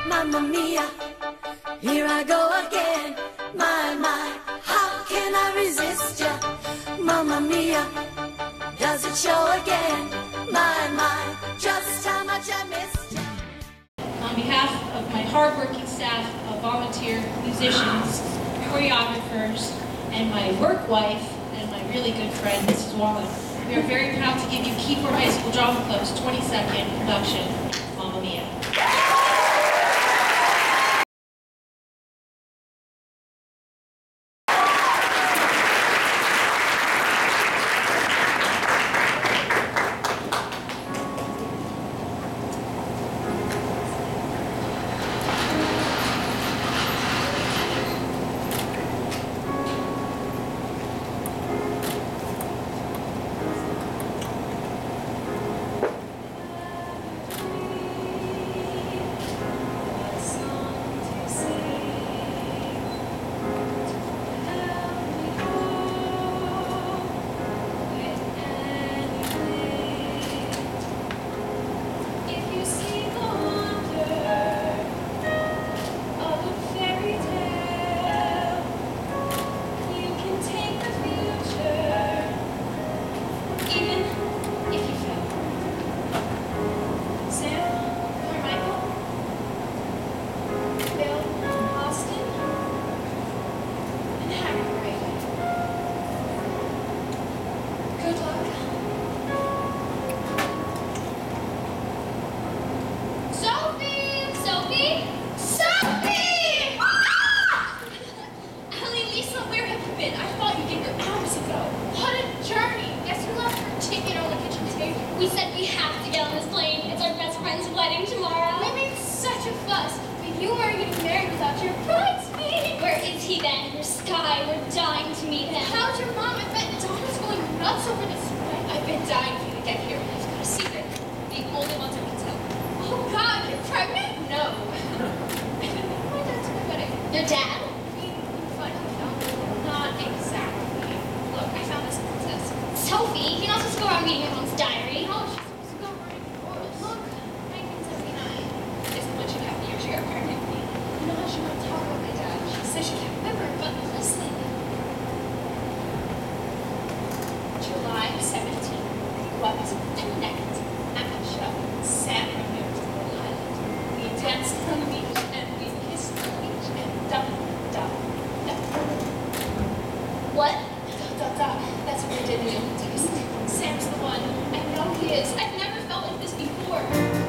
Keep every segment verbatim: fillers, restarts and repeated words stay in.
Mamma mia, here I go again. My, my, how can I resist ya? Mamma mia, does it show again? My, my, just how much I missed ya. On behalf of my hardworking staff of volunteer musicians, choreographers, and my work wife, and my really good friend, Missus Wallen, we are very proud to give you Keyport High School Drama Club's twenty-second production, Mamma Mia. We said we have to get on this plane. It's our best friend's wedding tomorrow. We made such a fuss, but you weren't getting married without your bridesmaid. Where is he then? Your Sky. We're dying to meet him. How's your mom? I bet Donna's going nuts over this wedding. I've been dying for you to get here. I've got a secret. The only ones I can tell. Oh God, you're pregnant? No. I didn't know my dad's my wedding. Your dad? We finally found him. Not exactly. Look, I found this princess. Sophie. You're not supposed to go around reading your mom's diary. No, she's supposed to go right forward. Look, nineteen seventy-nine. Isn't when she got the year she got pregnant. No, she won't talk about my dad. She says she can't remember, but listen. July seventeenth. What was connect at the show. Sam removed to Rhode Island. We danced on the beach and we kissed on the beach and dum dum dum. What? Dot dot dot. That's what we did in the old days. Sam's the one. I know he is. I've never felt like this before.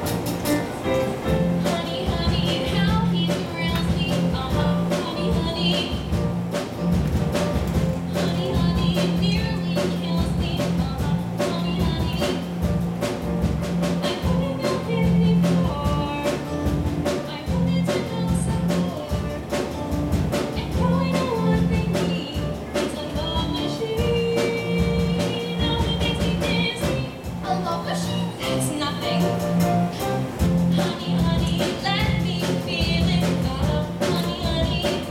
Honey, honey, how he thrills me. Uh-huh, honey, honey. Honey, honey, it nearly kills me. Uh-huh, honey, honey. I wouldn't have been before. I wanted to know some more. And now I know what they need. It's a love machine. Oh, it makes me dizzy. A love machine? That's nothing. Honey, honey, let me feel it. Uh, honey, honey.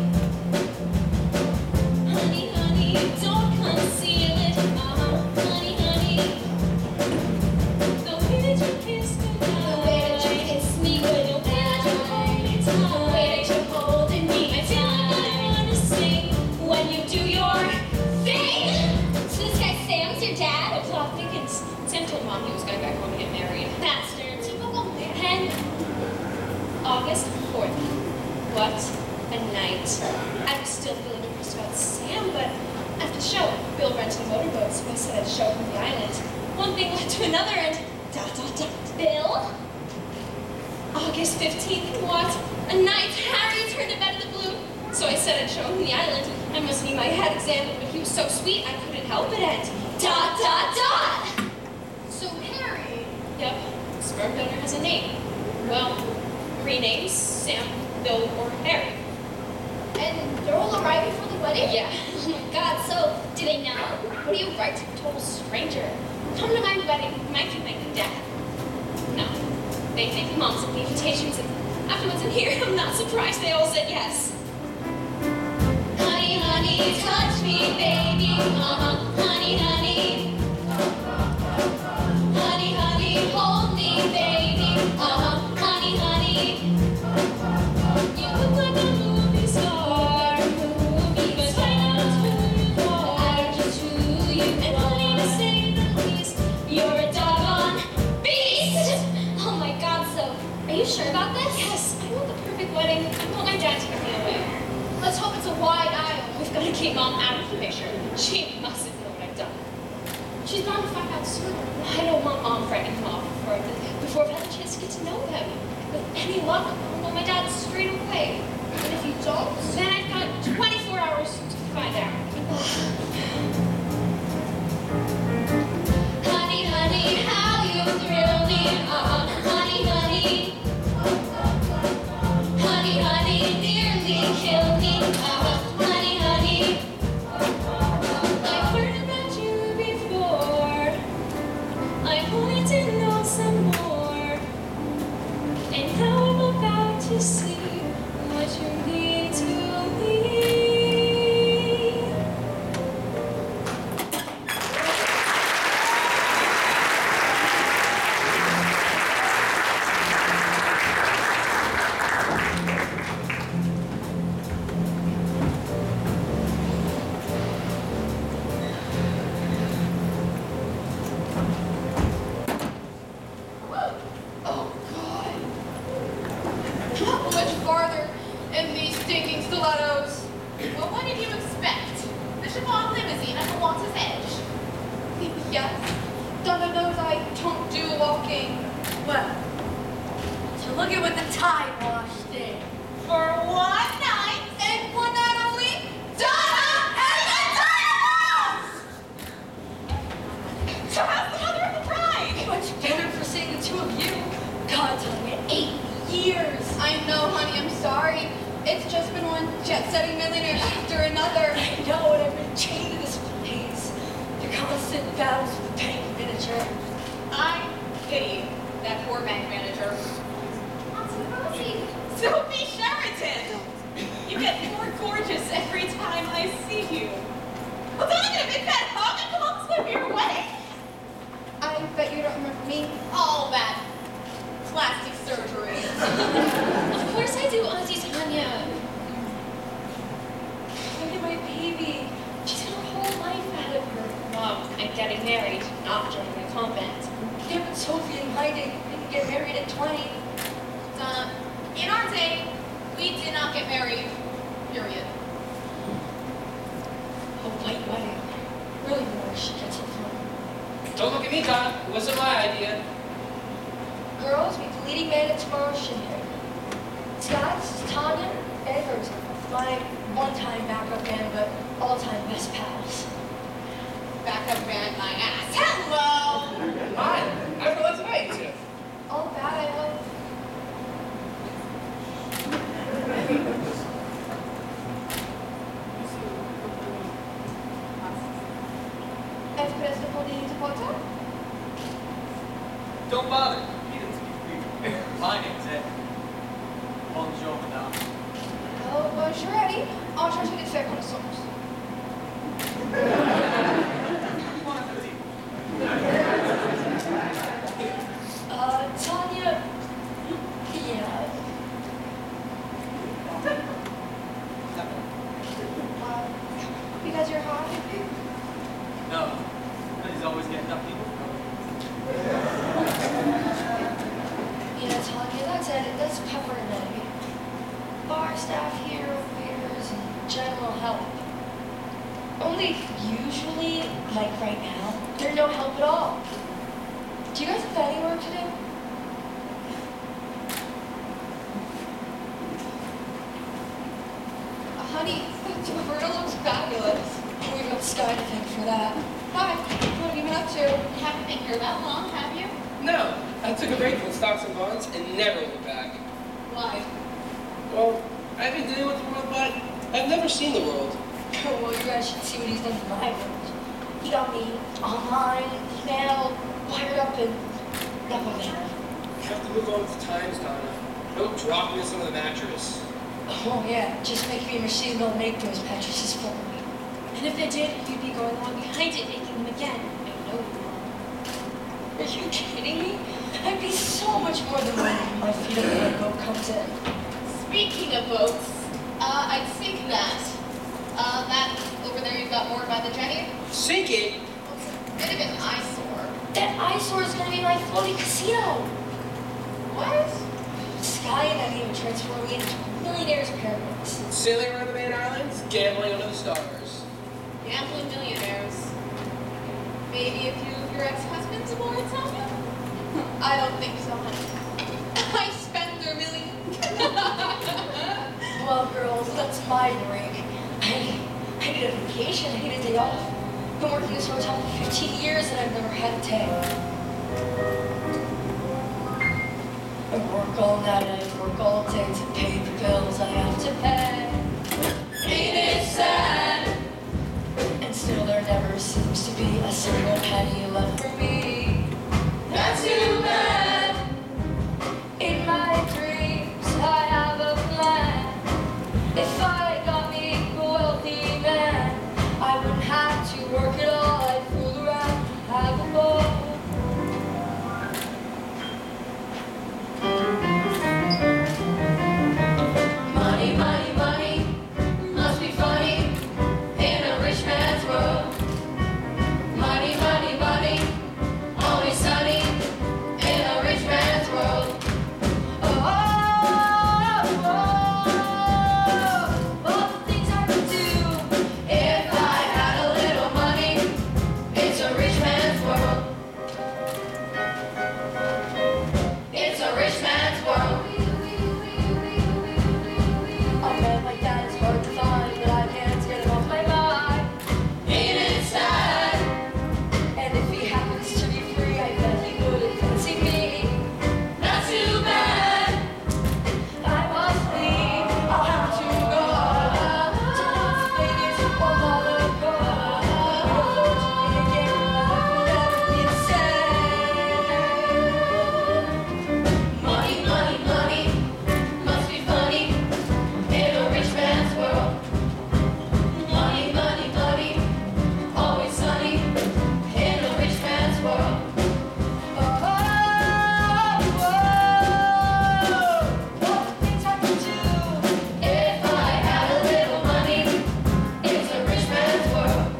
Honey, honey, don't conceal it. Uh, honey, honey. The way that you kiss me, The way that you kiss me, the way that you hold me tight, the way that you're holding me. I feel like I wanna sing when you do your thing. So this guy Sam's your dad? Well, I think it's Sam told Mom he was going back home to get married. Bastard. Typical man. And August fourth. What a night. I was still feeling depressed about Sam, but after the show, Bill rented a motorboat, so I said I'd show him the island. One thing led to another, and dot dot dot. Bill? August fifteenth, what a night. Harry turned a bed of the blue. So I said I'd show him the island. I must need my head examined, but he was so sweet I couldn't help it, and Dot, dot, dot. so Harry. Yep, sperm donor has a name. Well, three names: Sam, Bill, or Harry. And they're all arriving for the wedding? Yeah. Oh my god, so do they know? What do you write to a total stranger? Come to my wedding, might you make them dad? No. They think Mom's at the invitations, and afterwards in here, I'm not surprised they all said yes. Honey, honey, touch me, baby. Uh-huh, honey, honey. Honey, honey, hold me, baby. Uh-huh, honey, honey. got this? Yes, I want the perfect wedding. I want my dad to get me away. Let's hope it's a wide aisle. We've got to keep Mom out of the picture. She mustn't know what I've done. She's bound to find out sooner. I don't want Mom frightening him off before, before I've had a chance to get to know him. With any luck, I'll know my dad straight away. And if you don't, then I've got twenty-four hours to find out. Honey, honey, how you thrill me. Uh, honey, honey. Honey, honey, nearly kill me. Uh, honey, honey. I've heard about you before. I wanted to know some more. And now I'm about to see what you mean to me. Oh, God. Not much farther in these stinking stilettos. Well, what did you expect? The chiffon limousine at the water's edge. Yes, Donna knows I don't do walking. Well, so look at what the Tide Wash did. For one night. And one night only, Donna and the Dynamos! So how's the mother of the bride? Much better for seeing the two of you. God, Tanya, eight years. I know, honey, I'm sorry. It's just been one jet-setting millionaire after another. I know, and I've been chained to this place. The constant battles with the bank manager. I pity that poor bank manager. Auntie Rosie. Sophie Sheraton! You get more gorgeous every time I see you. Well, don't I get a big fat hug and come up to your wedding? I bet you don't remember me. All that plastic surgery. Of course I do, Auntie Tanya. Look at my baby. She's got her whole life ahead of her. Mom, I'm getting married, not joining a convent. Yeah, but Sophie and Heidi didn't get married at twenty. Donna, in our day, we did not get married, period. A white wedding. Really where she gets it from. Don't look at me, Donna. It wasn't my idea. Girls, meet the leading man at tomorrow's shindig. Scott, this is Tanya Eggers, my one-time backup band, but all-time best pals. Backup band my ass. Hello! Hi. I forgot to invite you. All bad, I hope. Est-ce que laisse répondre des supporters? Don't bother. He didn't speak Greek. My name's Ed. Bonjour, madame. Oh, bonjour, Eddie. Enchanté de te faire connaissance. Bon appetit. Uh, Tanya, yeah. Uh, because you're hot? No. He's always getting up people. Yeah, Tanya, that's it. That's Pepper and Eddie. Bar staff here, waiters, and general help. Only usually, like right now, there's no help at all. Do you guys have any work to do? Uh, honey, Roberta looks fabulous. We've got Sky to thank for that. Hi, what have you been up to? You haven't been here that long, have you? No. I took a break from stocks and bonds and never went back. Why? Well, I've been dealing with the world, but I've never seen the world. Well, you guys should see what he's done to my world. He got me online, email, wired up, and never there. You have to move on with the times, Donna. Don't drop me some of the mattress. Oh yeah, just make me a machine that'll make those mattresses for me. And if they did, you'd be going along behind it, making them again. I know you are. Are you kidding me? I'd be so much more than one when my feet up when the boat comes in. Speaking of boats, uh, I think that, uh, that over there you've got moored by the jetty. Sink it. It's a bit of an eyesore. That eyesore is gonna be my floating casino. What? Sky Italian and he would transform me into a millionaire's paradise. Sailing around the main islands, gambling under the stars. Gambling millionaires. Maybe a few of your ex-husbands aboard, Tanya? I don't think so, honey. I spent their million. Well, girls, that's my break. I, I need a vacation. I need a day off. I've been working this hotel for fifteen years and I've never had a day. I work all night, I work all day to pay the bills I have to pay. Ain't it sad? And still there never seems to be a single penny left for me. That's too bad. In my dreams I have a plan. If I got me a wealthy man, I wouldn't have to work at all. I'd fool around, have a ball. Money, money, money, must be funny in a rich man's world. Money, money, money, always sunny in a rich man's world. Oh, oh, oh, all the things I would do if I had a little money. It's a rich man's world. It's a rich man's world. A man like that is hard to find, but I can't get it off my mind. Ain't it sad? And if he happens to be free, I bet he wouldn't fancy me. Not too bad. I must leave. I'll have to go to Las Vegas or Monaco. Unfortunately, again, life will never be the same. Money, money, money must be funny in a rich man's world. Money, money, money, always sunny in a rich man's world. Oh, oh, oh, all the things I could do if I had a little money. It's a rich man's world.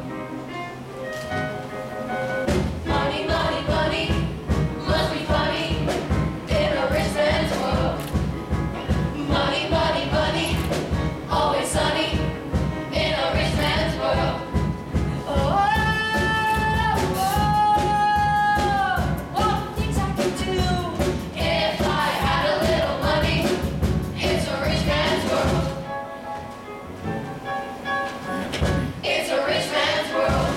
Money, money, money must be funny in a rich man's world. Money, money, money, always sunny in a rich man's world. Oh, oh, oh, all the things I could do if I had a little money. It's a rich man's world. It's a rich man's world.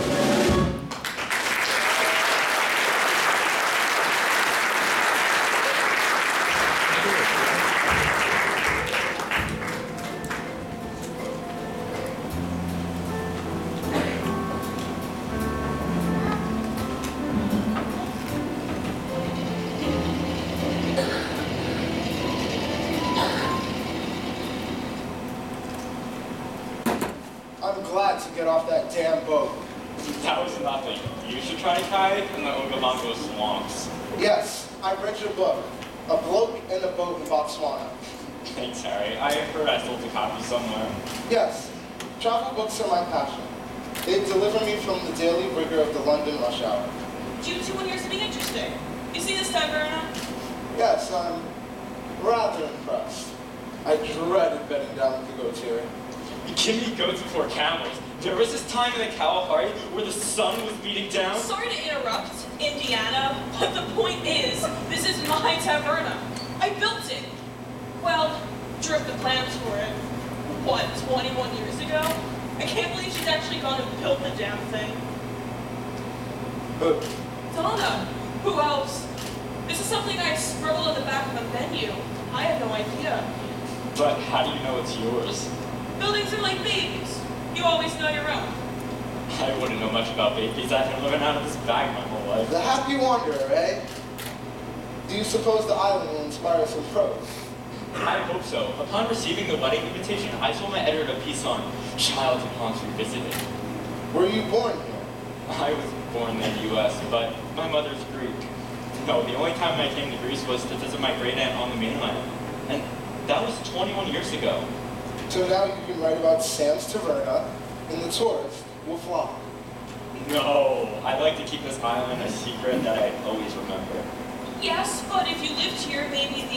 I'm glad to get off that damn boat. That was nothing. You should try to kayak in the Okavango swamps. Yes, I read your book, A Bloke in a Boat in Botswana. Thanks, Harry. I heard I sold a copy somewhere. Yes, travel books are my passion. They deliver me from the daily rigor of the London rush hour. You two when you're sitting interesting. You see this taverna? Yes, I'm rather impressed. I dreaded bedding down with the goats here. Give me goats before camels. There was this time in the Kalahari where the sun was beating down. Sorry to interrupt, Indiana, but the point is, this is my taverna. I built it. Well, drew up the plans for it. What, twenty-one years ago? I can't believe she's actually gone and built the damn thing. Who? Donna. Who else? This is something I scribbled on the back of a menu. I had no idea. But how do you know it's yours? Buildings are like babies. You always know your own. I wouldn't know much about babies. I've been living out of this bag my whole life. The happy wanderer, eh? Do you suppose the island will inspire some prose? I hope so. Upon receiving the wedding invitation, I told my editor a piece on childhood haunts revisited. Were you born here? I was born in the U S, but my mother's Greek. No, the only time I came to Greece was to visit my great aunt on the mainland. And that was twenty-one years ago. So now you can write about Sam's Taverna, and the tourists will flock. No, I'd like to keep this island a secret that I always remember. Yes, but if you lived here, maybe the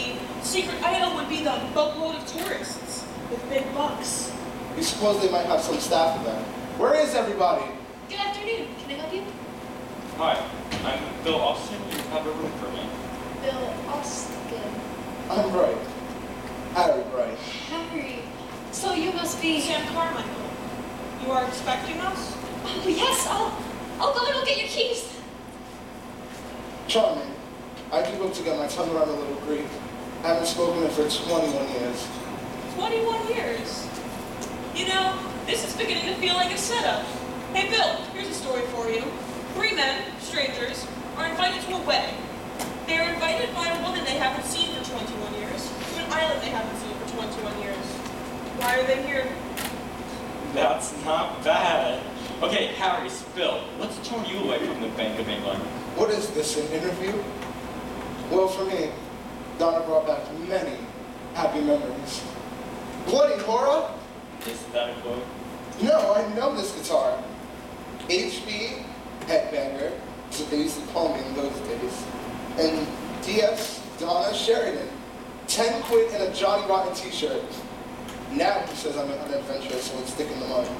Secret Idol would be the boatload of tourists with big bucks. We suppose they might have some staff event. Where is everybody? Good afternoon. Can I help you? Hi, I'm Bill Austin. You have a room for me. Bill Austin. I'm Bright. Harry Bright. Harry. So you must be... Sam Carmichael, you are expecting us? Oh, yes. I'll, I'll go and I'll get your keys. Charming. I do hope to get my tongue around a little Greek. I haven't spoken it for twenty-one years. twenty-one years? You know, this is beginning to feel like a setup. Hey, Bill, here's a story for you. Three men, strangers, are invited to a wedding. They are invited by a woman they haven't seen for twenty-one years, to an island they haven't seen for twenty-one years. Why are they here? That's not bad. Okay, Harry, Bill, let's turn you away from the Bank of England. What is this, an interview? Well, for me, Donna brought back many happy memories. Bloody horror? Is that a quote? No, I know this guitar. H B Headbanger, that's what they used to call me in those days. And D S Donna Sheridan. Ten quid and a Johnny Rotten t-shirt. Now he says I'm an unadventurous, so let's stick in the mud.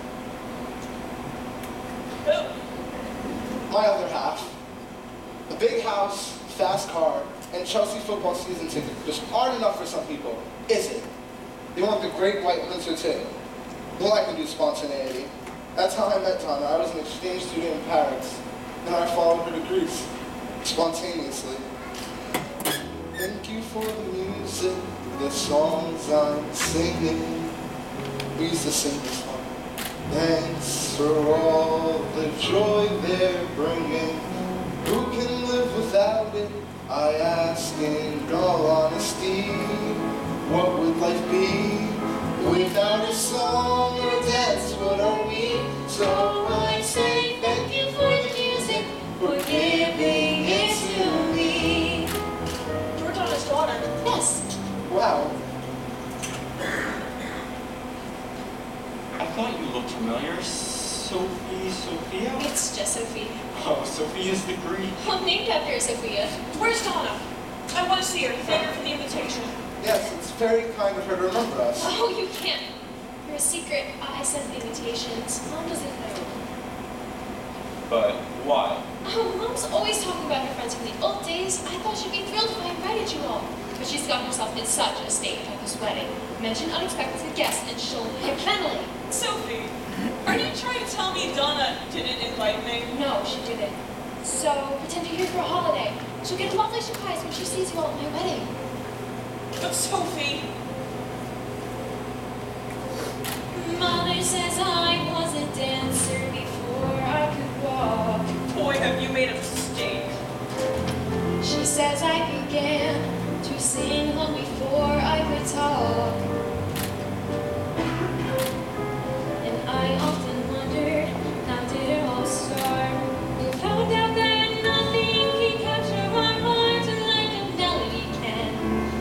Bill. My other half. A big house, fast car, and Chelsea football season ticket just aren't enough for some people, is it? They want the great white winter too. Well, I can do spontaneity. That's how I met Donna. I was an exchange student in Paris. Then I followed her to Greece, spontaneously. Thank you for the music, the songs I'm singing. We used to sing this one. Thanks for all the joy they're bringing. Who can live without it? I ask in all honesty. What would life be without a song or dance? What are we? So I say thank you for the music, for giving it to me. You're Donna's daughter. Yes. Wow. I thought you looked familiar. Sophie, Sophia? It's just Sophie. Oh, Sophia's the Greek. I'm named after Sophia. Where's Donna? I want to see her. Thank her for the invitation. Yes, it's very kind of her to remember us. Oh, you can't. You're a secret. I sent the invitations. Mom doesn't know. But why? Oh, Mom's always talking about her friends from the old days. I thought she'd be thrilled if I invited you all. But she's got herself in such a state at this wedding. Mention unexpected guests and she'll hyperventilate. Sophie, are you trying to tell me Donna didn't invite me? No, she didn't. So pretend you're here for a holiday. She'll get a lovely surprise when she sees you all at my wedding. But Sophie... Mother says I was a dancer before I could walk. Boy, have you made a mistake. She says I began to sing long before I could talk. And I often wondered, how did it all start? We found out that nothing can capture our hearts like a melody can.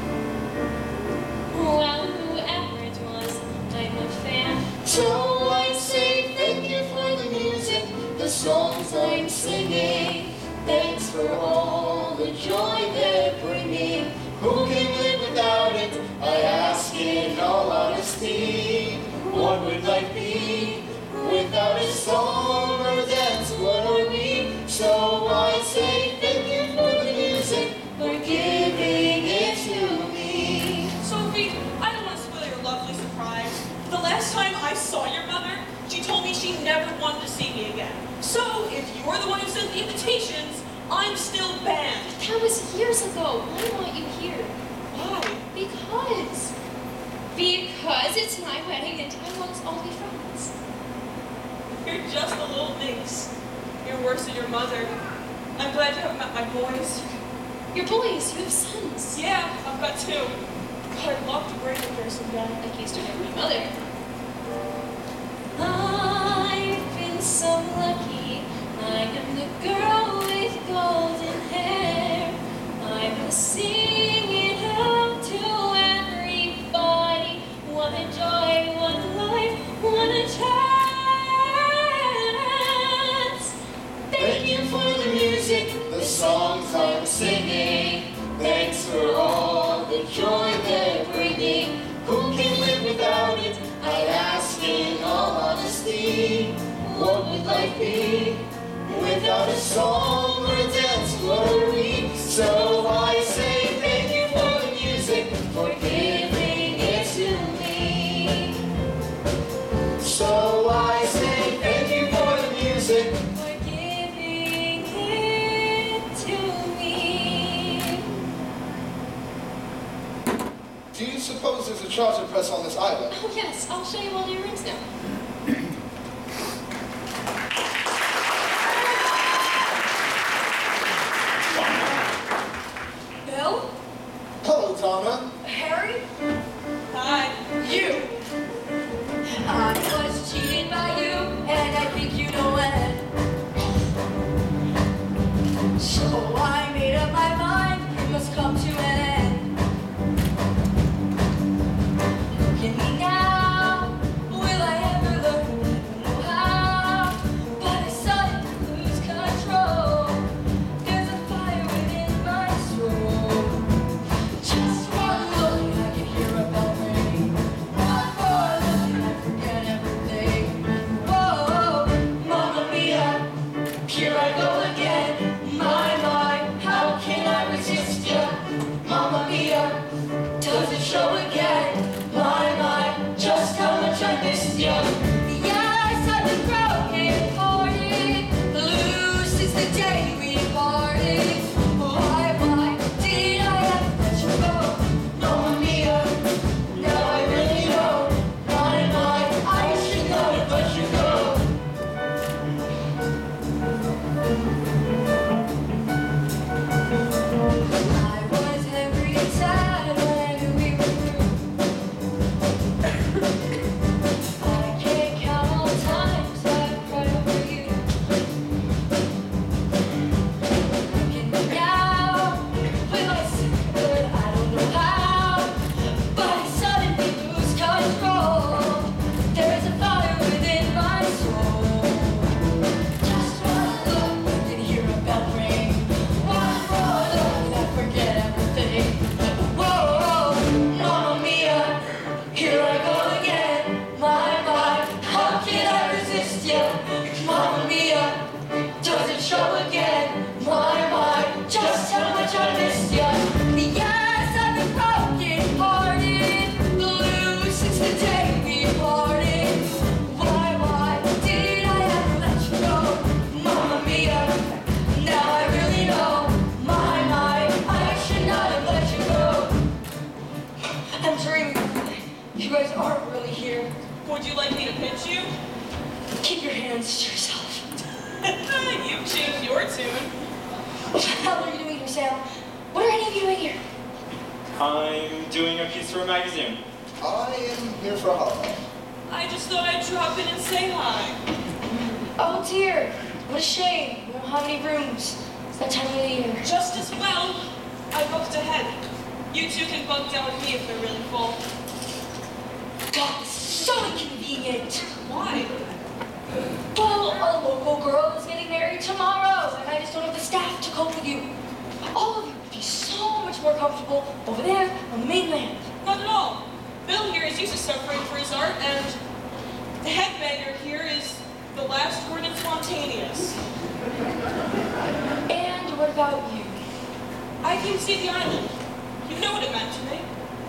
Well, whoever it was, I'm a fan. So I say thank you for the music, the songs I'm singing. Thanks for all the joy they're bringing. Who can live without it? I ask in all honesty. What would life be without a song or dance? What are we? So I say thank you for the music, for giving it to me. Sophie, I don't want to spoil your lovely surprise. The last time I saw your mother, she told me she never wanted to see me again. So, if you're the one who sent the invitations, I'm still banned. That was years ago. Why want you here? Why? Because. Because it's my wedding and I want us all to be friends. You're just a little minx. You're worse than your mother. I'm glad you haven't met my boys. Your boys, you have sons. Yeah, I've got two. God, I'd love to bring them here someday. Like you used to have my mother. I've been so lucky. I am the girl with golden hair. I've been singing out to everybody. What a joy, what a life, what a chance. Thank you for the music, the songs I'm singing. Thanks for all the joy a song or a dance or a week. So I say thank you for the music, for giving it to me. So I say thank you for the music, for giving it to me. Do you suppose there's a trouser press on this island? Oh yes, I'll show you all your rooms now. Bill? Hello, Donna. Harry? Hi. You! I was cheated by you, and I think you know it. So I made up my mind, it must come to an end. Look at me now, will I ever learn? I don't know how, but I suddenly lose control. There's a fire within my soul. Just one look and I can hear a bell ring. One more look and I forget everything. Whoa, Mamma Mia, here I go again. My, my, how can I resist ya? Mamma Mia, does it show again? My, my, just how much I missed ya. Yes, I've been broken hearted, blue since the day we parted. Why, why did I ever let you go? Mamma Mia, now I really know. My, my, I should not have let you go. I was angry and sad when I knew we were through. I can't count all the times I've cried over you. Look at me now, will I see good? I don't know how, but I suddenly lose control. There's a fire within my soul. Just one look, I can hear a bell ring. One more look, and I forget everything. Whoa, Mamma Mia, here I go again. My, my, how can I resist ya? Mamma Mia, does it show again? My, my, just how much I missed ya. Yes, I've been broken hearted, blue since the day we parted. Why, why did I ever let you go? Mamma Mia, now I really know. My, my, I should not have let you go. I'm dreaming. You guys aren't really here. Would you like me to pinch you? Keep your hands to yourself. You've changed your tune. What the hell are you doing here, Sam? What are any of you doing here? I'm doing a piece for a magazine. I am here for a holiday. I just thought I'd drop in and say hi. Oh dear, what a shame. We don't have any rooms. It's that time of the year. Just as well, I booked ahead. You two can bunk down with me if they're really full. God, this is so inconvenient. Why? Well, a local girl is getting married tomorrow, and I just don't have the staff to cope with you. All of you would be so much more comfortable over there on the mainland. Not at all. Bill here is used to suffering for his art, and the headbanger here is the last word in spontaneous. And what about you? I came to see the island. You know what it meant to me.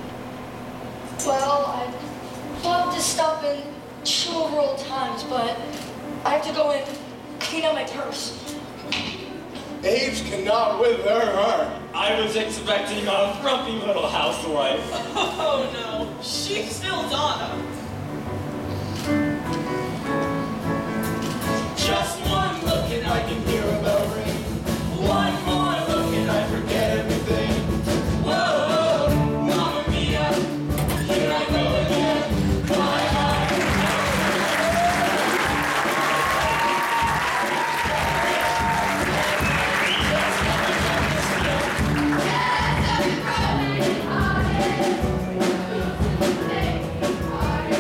Well, I'd love to stop in several times, but I have to go and clean up my purse. Age cannot wither her. I was expecting a frumpy little housewife. Oh no, she's still Donna. Just one look and I can hear a bell ring. One more look and I forget everything. Whoa, Mamma Mia, here I go again. My heart. Yes, I'm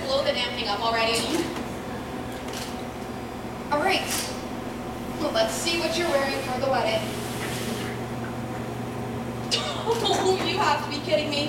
blow the damn thing up already. All right. Well, let's see what you're wearing for the wedding. Oh, you have to be kidding me.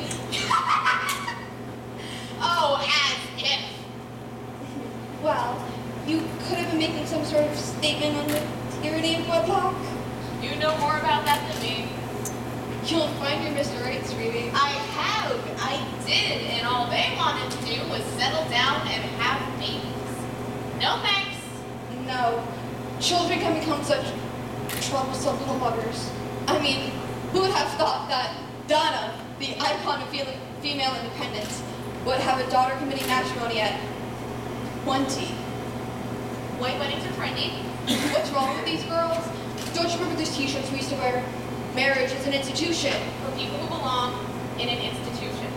Oh, as if. Well, you could have been making some sort of statement on the tyranny of wedlock. You know more about that than me. You'll find your Mister Right, sweetie. I have. I did. And all they wanted to do was settle down and have babies. No thanks. No. Children can become such troublesome little buggers. I mean, who would have thought that Donna, the icon of fe- female independence, would have a daughter committing matrimony at twenty? White weddings are trendy. What's wrong with these girls? Don't you remember those t-shirts we used to wear? Marriage is an institution. For people who belong in an institution.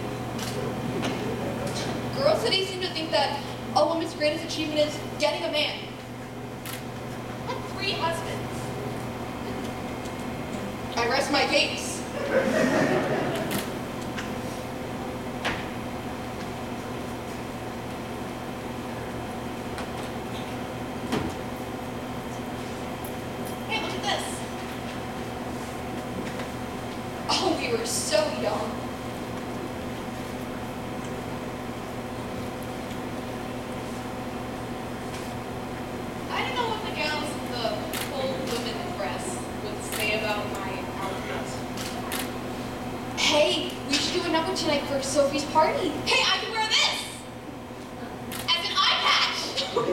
Girls today seem to think that a woman's greatest achievement is getting a man. Had three husbands. I rest my case. Hey, look at this. Oh, we were so young. I don't know what the gals in the full women's dress would say about my outfit. Hey, we should do a number tonight for Sophie's party. Hey, I can wear this! As an eye patch!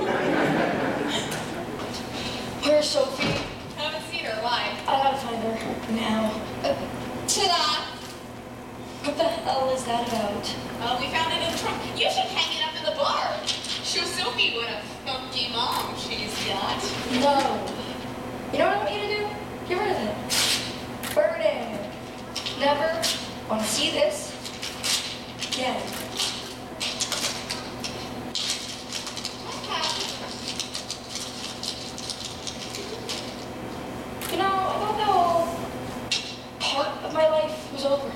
Where's Sophie? Haven't seen her, why? I gotta find her now. Uh, ta-da! What the hell is that about? Oh, we found it in the trunk. You should hang it up in the bar. Show Sophie what a funky mom she's got. No. You know what I want you to do? Get rid of it. Burn it. Never want to see this again. You know, I thought the whole part of my life was over.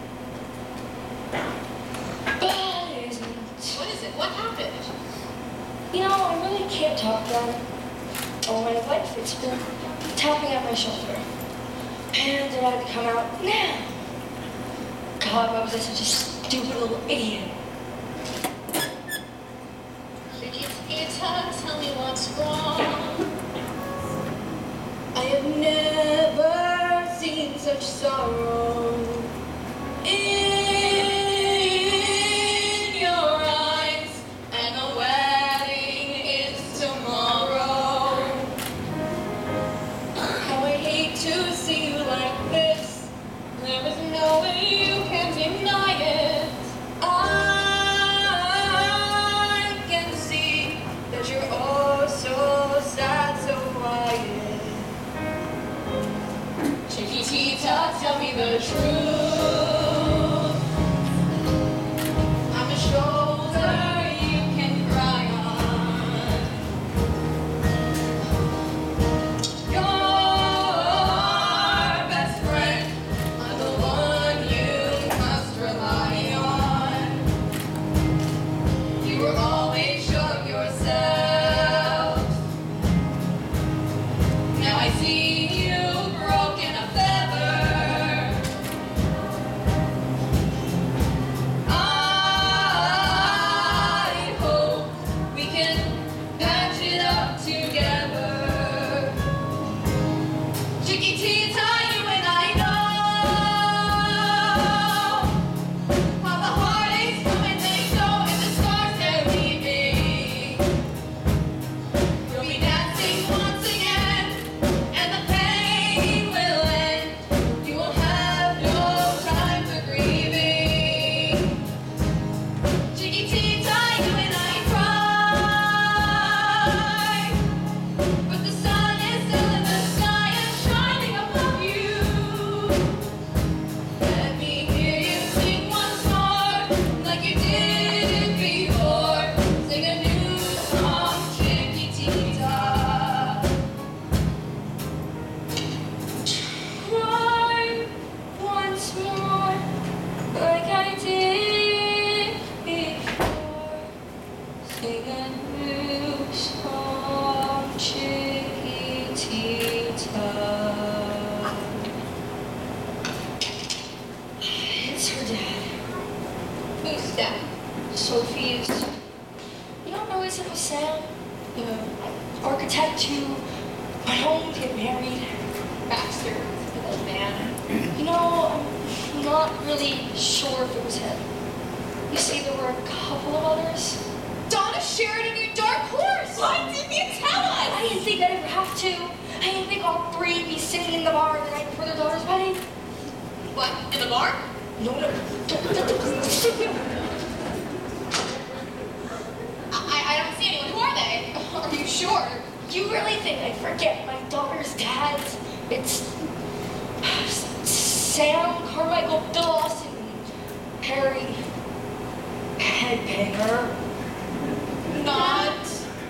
But it isn't. What is it? What happened? You know, I really can't talk about it. All my life, it's been tapping at my shoulder. And it had to come out now. God, why was I such a stupid little idiot? Guitar, tell me what's wrong. I have never seen such sorrow in your eyes, and the wedding is tomorrow. How I hate to see you like this. There is no way you can deny it. I can see that you're oh so sad, so quiet. Chiquitita, tell me the Steph. Sophie's. You don't know his name was Sam? The architect who went home to get married? Baxter, the old man. You know, I'm not really sure if it was him. You see, there were a couple of others. Donna Sheridan, you dark horse! Why didn't you tell us? I didn't think I'd ever have to. I didn't think all three would be sitting in the bar the night before their daughter's wedding. What, in the bar? No, no. I, I don't see anyone. Who are they? Are you sure? You really think I'd forget my daughter's dad? It's Sam Carmichael Dawson, Harry Headbanger. Not.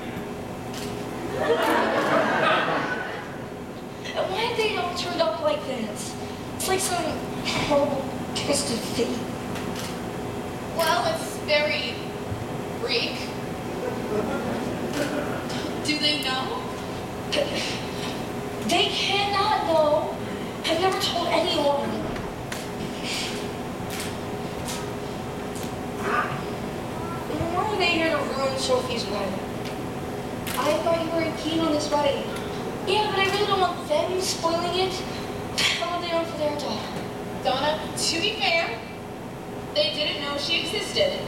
And why have they all turned up like this? It's like some horrible twist of fate. Well, it's very Greek. Do they know? They cannot know. I've never told anyone. Why are they here to ruin Sophie's wedding? I thought you were keen on this wedding. Yeah, but I really don't want them spoiling it. How have they done for their daughter? Donna, to be fair, they didn't know she existed.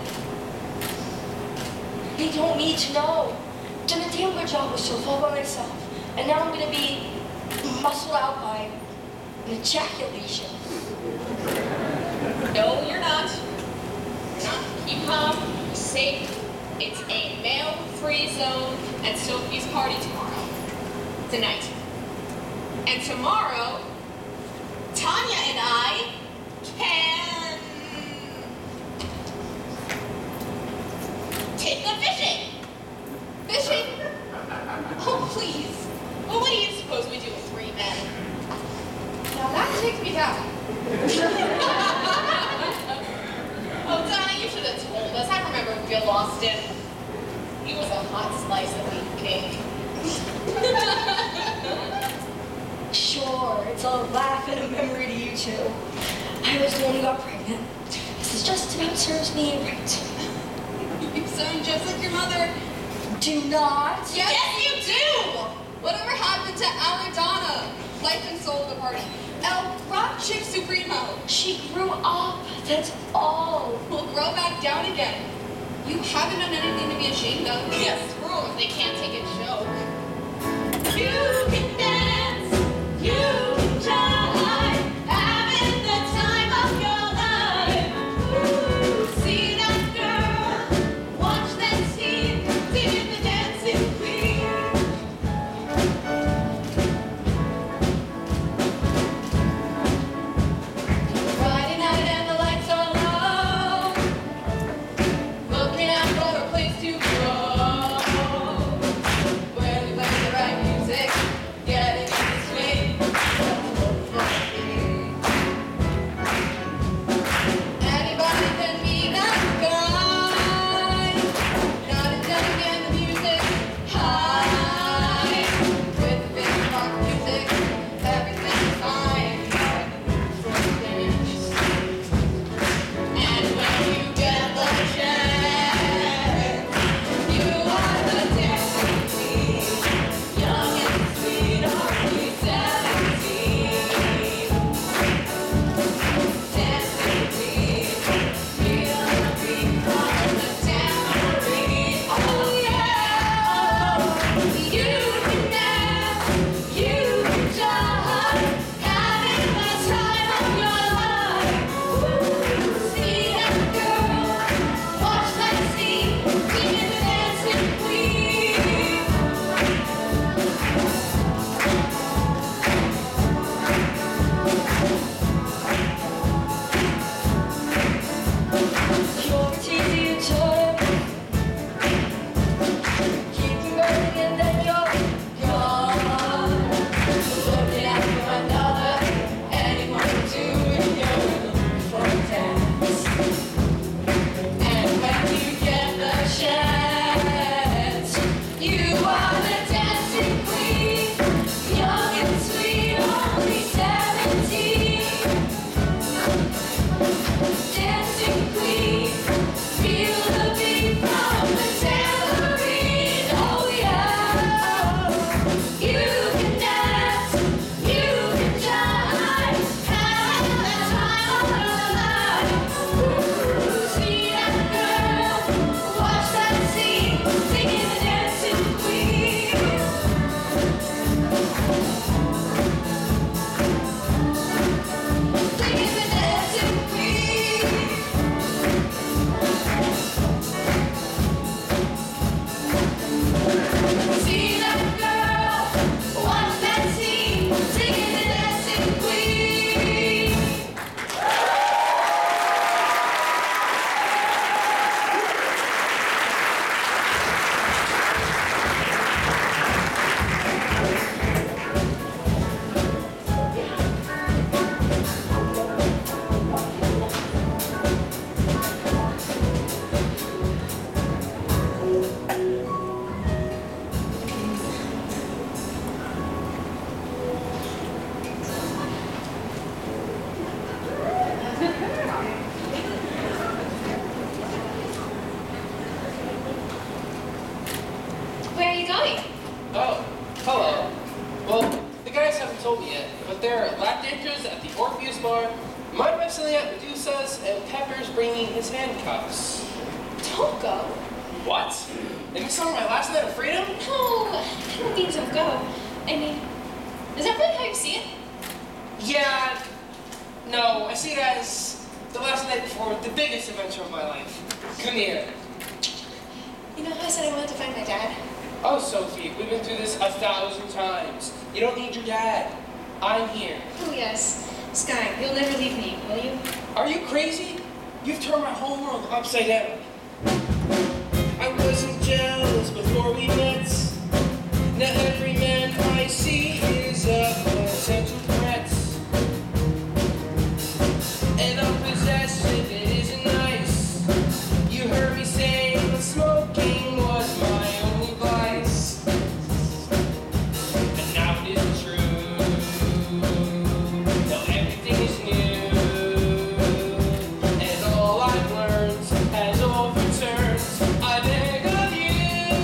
They don't need to know. Done a damn good job with Sophie all by myself. And now I'm gonna be muscled out by an ejaculation. No, you're not. You're not. You come safe. It's a male-free zone at Sophie's party tomorrow. Tonight. And tomorrow, Tanya and I can take them fishing. Fishing? Oh, please. Well, what do you suppose we do with three men? Now that takes me back. Oh, Donna, you should have told us. I remember Bill Austin. He was a hot slice of meat cake. Sure, it's a laugh and a memory to you two. I was the one who got pregnant. This is just about serves me right. You sound just like your mother. Do not. Yes, yes you do! Whatever happened to our Donna? Life and soul of the party. El Rock Chick Supremo. She grew up, that's all. We'll grow back down again. You haven't done anything to be ashamed of. Yes, screw if they can't take a joke. You can dance, you can jive, having the time of your life. Ooh, see that girl, watch that scene, see the dancing queen. Friday night and the lights are low, looking out for a place to go, where we play the right music. dancers at the Orpheus Bar, my wife selling at Medusa's, and Pepper's bringing his handcuffs. Don't go. What? Am I selling my last night of freedom? No, I don't mean don't go. I mean, is that really how you see it? Yeah. No, I see it as the last night before the biggest adventure of my life. Come here. You know how I said I wanted to find my dad? Oh, Sophie, we've been through this a thousand times. You don't need your dad. I'm here. Oh, yes. Sky, you'll never leave me, will you? Are you crazy? You've turned my whole world upside down. I wasn't jealous before we met. Now every man I see is a potential threat. And I'm possessed if it isn't nice. You heard me say that smoking was my only vice. And now it is true. Now everything is new. And all I've learned has overturned. I beg of you.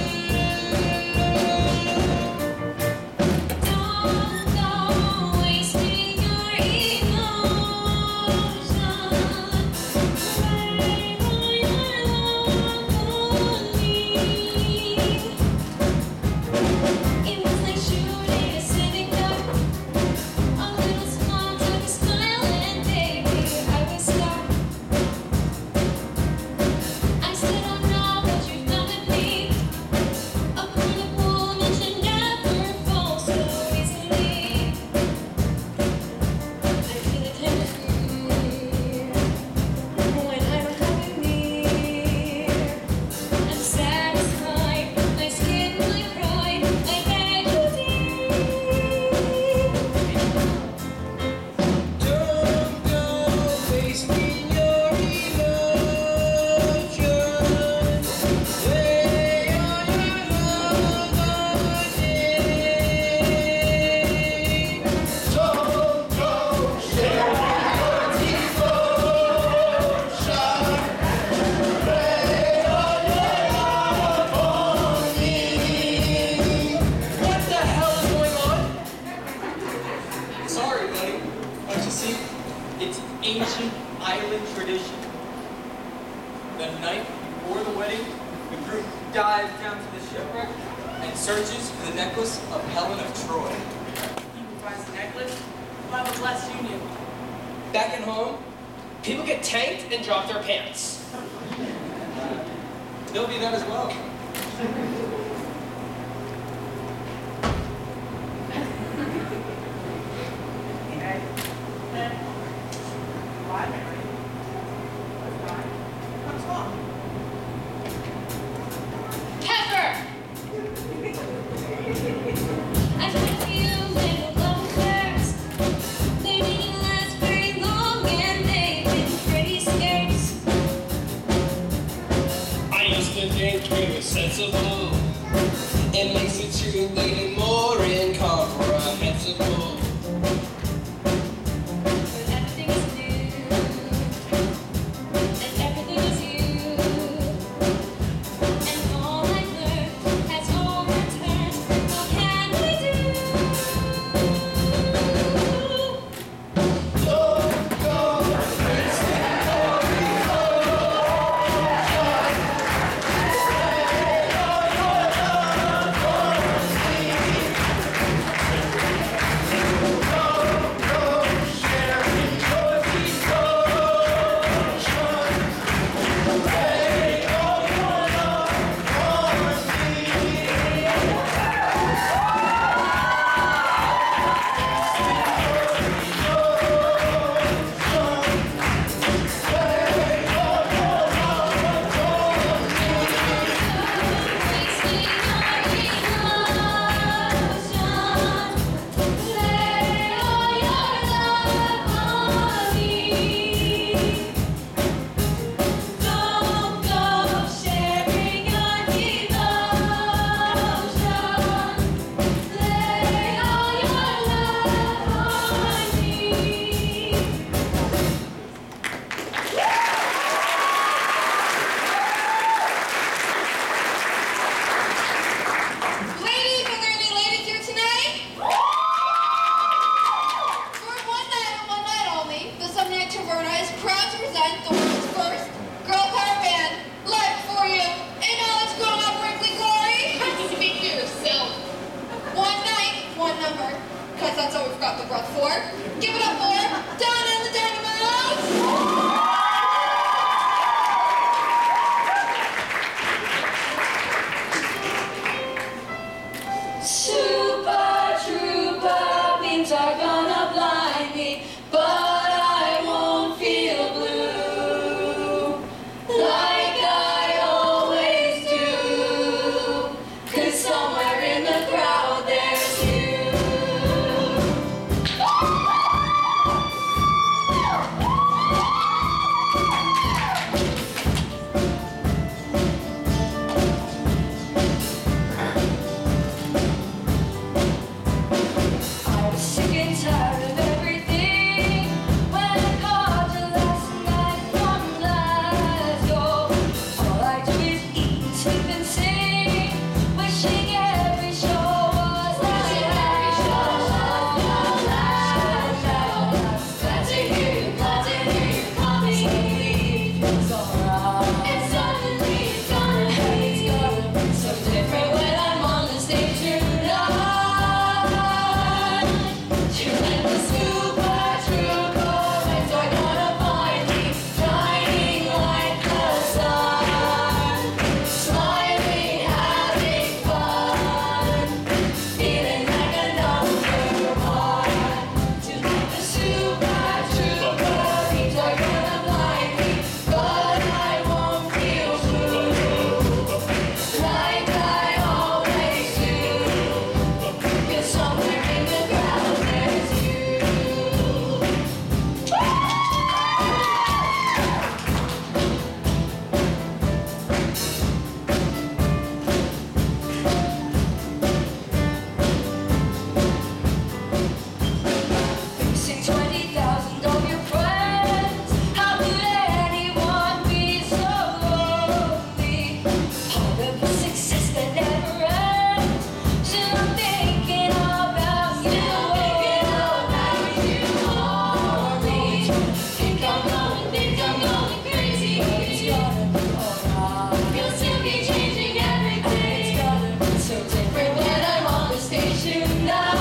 Don't go wasting your emotions. Wait for your love on me. It was like shooting a sitting duck. A little smile took a smile and baby I was stuck. I still don't know what you've done with me. A kind of woman should never fall so easily. I feel it kind of fear when I don't have you near. I'm satisfied, my skin, my pride, I beg you dear. Don't go wasting your emotions. Lay all your love on me. Don't go sharing your devotion. Lay all your love on me. What the hell is going on? Sorry, buddy. Don't you see? It's ancient island tradition. The night before the wedding, the group dives down to the shipwreck and searches for the necklace of Helen of Troy. Who finds the necklace? We'll have a blessed union. Back at home, people get tanked and drop their pants. They'll be that as well. Pepper! I've had a few little love affairs. They didn't last very long and they've been pretty scarce. I used to think we were sensible. It makes the truth even more incomprehensible. But everything is new. And everything is you. And all I've learned has overturned. What can we do? Don't go wasting your emotions. before. Give it up for Donna and the Dynamos! Super Trooper beams are gonna blind me, but I won't feel blue like I always do, 'cause somewhere in the crowd there's you. I was sick and tired of everything when I called you last night from Glasgow. All I do is eat, sleep, and sing, wishing every show was last night. Glad to hear you, glad to hear you coming. It's alright. And suddenly it's gonna be, it's gonna be so different when I'm on the stage tonight. You like the Super Trooper, when's are gonna find me shining like the sun, smiling, having fun, feeling like a number one. You like the Super Trooper, these are gonna blind me, but I won't feel blue like I always do, 'cause somewhere in the crowd there's you. Facing twenty thousand of your friends, how could anyone be so lonely? Part of a success that never ends. Still I'm thinking about you. Still thinking about you only. Think I'm going, think I'm going crazy. It's gonna be alright. You'll still be changing everything. It's gonna be so different when I'm on the stage tonight.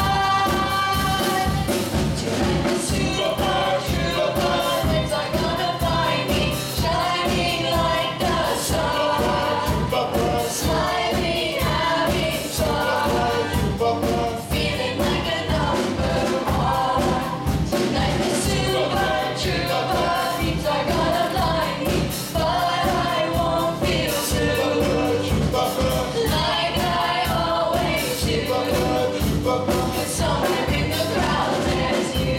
Tonight the Super Trooper, when's are gonna find me shining like the sun, smiling, having fun, feeling like a number one. Tonight the Super Trooper, beams are gonna blind me, but I won't feel blue like I always do, 'cause somewhere in the crowd there's you.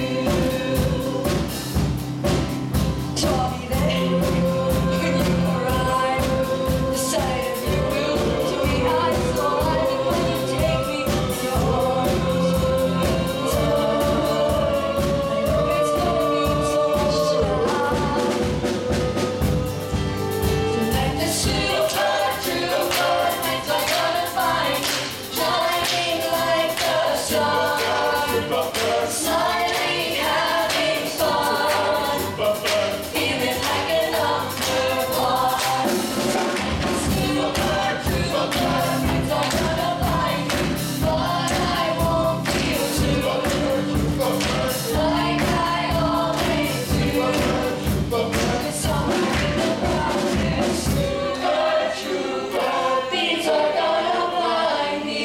So I'll be there, you can look right, the sight of your blue to me eyes so alive, and when you take me in your arms, so I know it's gonna mean so much tonight. Tonight the Super Trooper, when's are gonna find me shining like the sun, smiling, having fun, feeling like a number one. Super Trooper, when's are gonna blind me, but I won't feel blue like I always do, 'cause somewhere in the crowd there's Super Trooper, these are gonna blind me.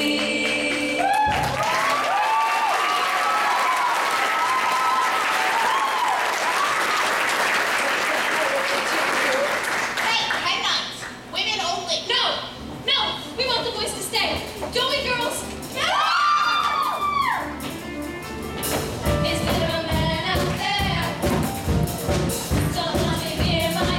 Hey, hang on. Women only. No, no, we want the boys to stay. Don't we, girls? Is there a man out there? Someone to hear my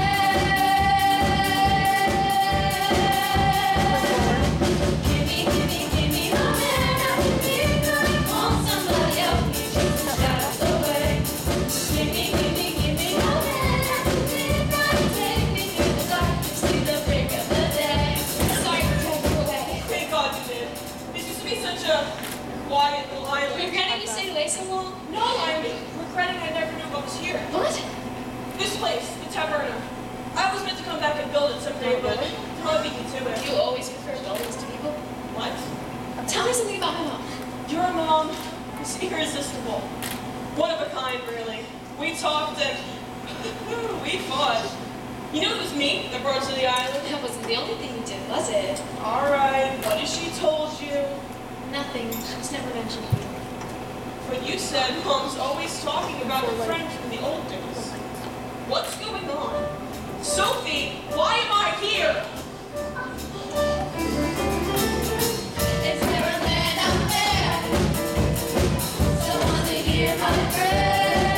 prayer. Give me, give me, give me my man out the midnight. Want somebody else me just to shout away. Give me, give me, give me my man out the midnight. Take me through the darkness to the break of the day. Sorry for taking you away. Thank God you did. This used to be such a quiet little island. Regretting you stayed away so long? No, I'm regretting I never knew what was here. What? This place, the Taverna. I was meant to come back and build it someday, but Mom beat me to it. You always prefer buildings to people? What? Tell me something about my mom. Your mom was here as festival. One of a kind, really. We talked and we fought. You know it was me that brought her to the island? That wasn't the only thing you did, was it? All right, what has she told you? Nothing. She's never mentioned you. But you said Mom's always talking about her friend from the old days. What's going on? Sophie, why am I here? Is there a man out there? Someone to hear my prayer.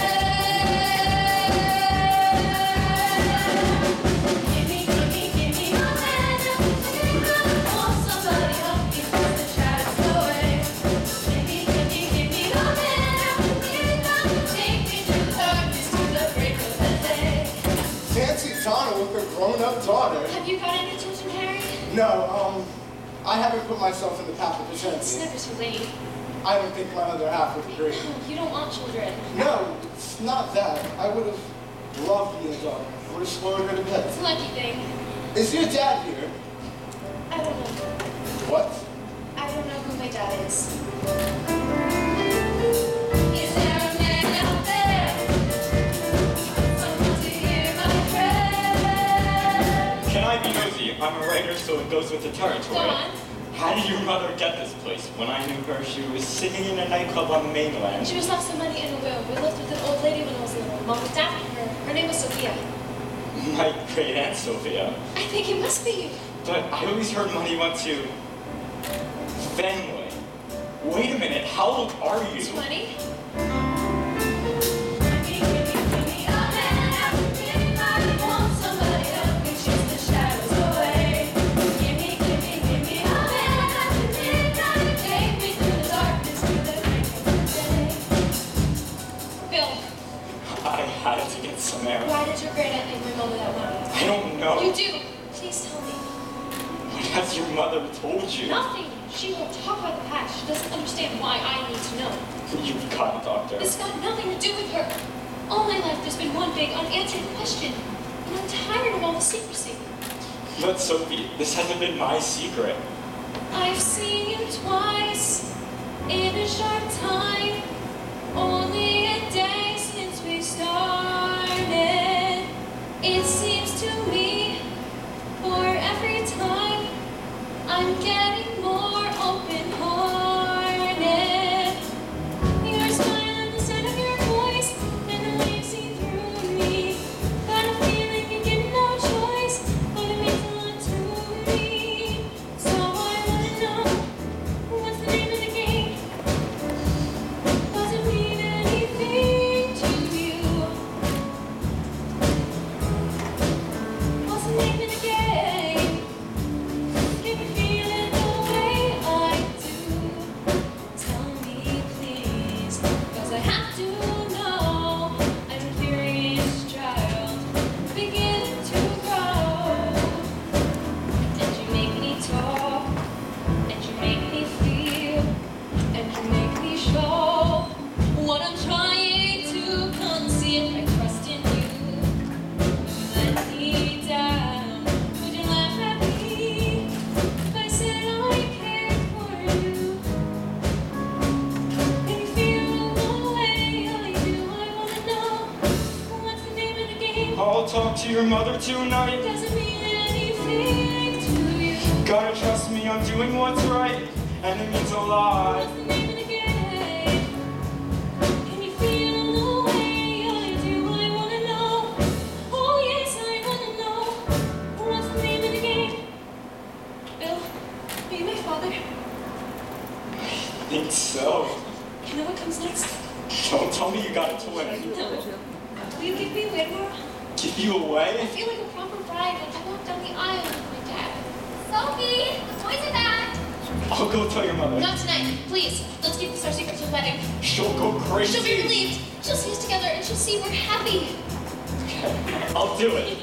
Give me, give me, give me my man. I want somebody help me put the shadows away. Give me, give me, give me my man. Take me through the darkness to the break of the day. Fancy Donna with her grown-up daughter. Have you got any children, Harry? No, um, I haven't put myself in the path of It's paternity. never too late. I don't think my other half would agree. You don't want children. No, it's not that. I would have loved being a daughter. I would have spoiled her to It's death. a lucky thing. Is your dad here? I don't know. What? I don't know who my dad is. Is there a man out there? Someone to hear my prayer. Can I be nosy? I'm a writer, so it goes with the territory. Go on. How did your mother get this place? When I knew her, she was singing in a nightclub on the mainland. She was left some money in a will. We lived with an old lady when I was little. Mom looked after her. Her name was Sophia. My great aunt Sophia. I think it must be. But I always heard money went to Fenway. Wait a minute, how old are you? twenty? Give me, give me, give me a man. I want somebody help me chase the shadows away. Give me, give me, give me a man. Take me through the darkness to the break of the day. Bill, I had to get some air. why did your great aunt leave my mother that money? I don't know. You do. Please tell me. What has your mother told you? Nothing. She won't talk about the past. She doesn't understand why I need to know. You've got it, Doctor. It's got nothing to do with her. All my life there's been one big unanswered question. And I'm tired of all the secrecy. But Sophie, this hasn't been my secret. I've seen you twice in a short time. Only a day since we started. It seems to me for every time I'm getting more open-hearted. Your smile and the sound of your voice and the way you see through me. Got a feeling you get no choice, but it means a lot to me. So I wanna know, what's the name of the game? Does it mean anything to you? What's the name of the game? Can you feel it the way I do? Tell me please, 'cause I have to know. I'm a curious child, beginning to grow. And you make me talk, and you make me feel, and you make me show what I'm trying to conceal. I trust in you. Would you let me down? Would you laugh at me if I said I cared for you? Can you feel the way I do? I wanna know, what's the name of the game? I'll talk to your mother tonight. Doesn't mean anything to you. Gotta trust me, I'm doing what's right, and it means a lot. What's the name of the game? Can you feel the way I do? I wanna know. Oh yes, I wanna know. What's the name of the game? Bill, are you my father? I think so. You know what comes next? Don't tell me you got a twin. No. Will you give me away tomorrow? Give you I away? feel like a proper bride when I walk down the aisle with my dad. Sophie, the boys are back. I'll go tell your mother. Not tonight, please. Let's keep this our secret till the wedding. She'll go crazy. She'll be relieved. She'll see us together and she'll see we're happy. Okay, I'll do it.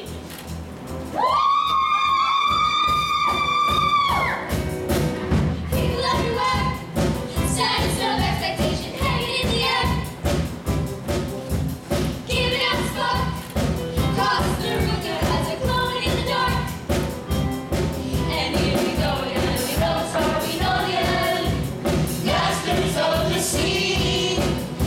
People everywhere, sadness of expectation hanging in the air. Giving out the spark, across the room, their eyes are glowing in the dark. And here we go again, we know it's hard, we know the end. Masters of the sea,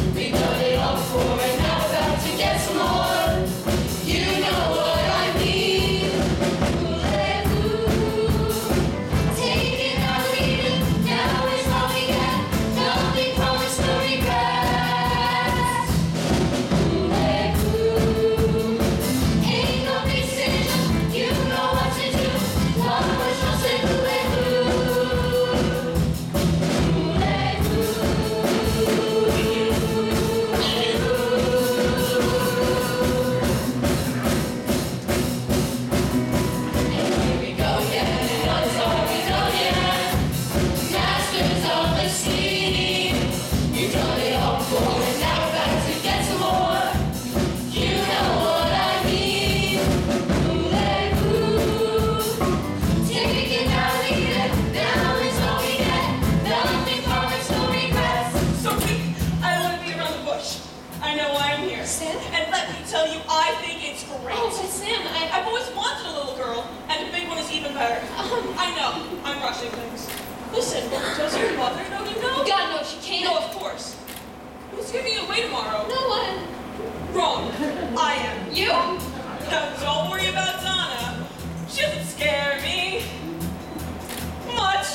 always wanted a little girl, and a big one is even better. Um, I know, I'm rushing things. Listen, does your mother know you know? God, no, she can't. No, of course. Who's giving you away tomorrow? No one. Wrong. I am. You? Now, don't worry about Donna. She doesn't scare me. Much.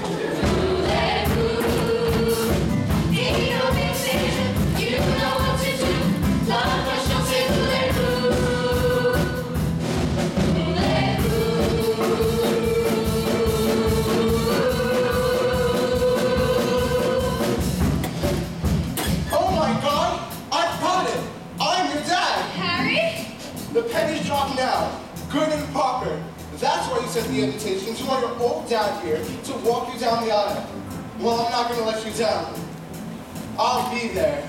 Oh my God! I've got it! I'm your dad! Harry? The penny's dropped now. Good and proper. That's why you sent the invitations. You want your old dad here to walk you down the aisle. Well, I'm not going to let you down. I'll be there.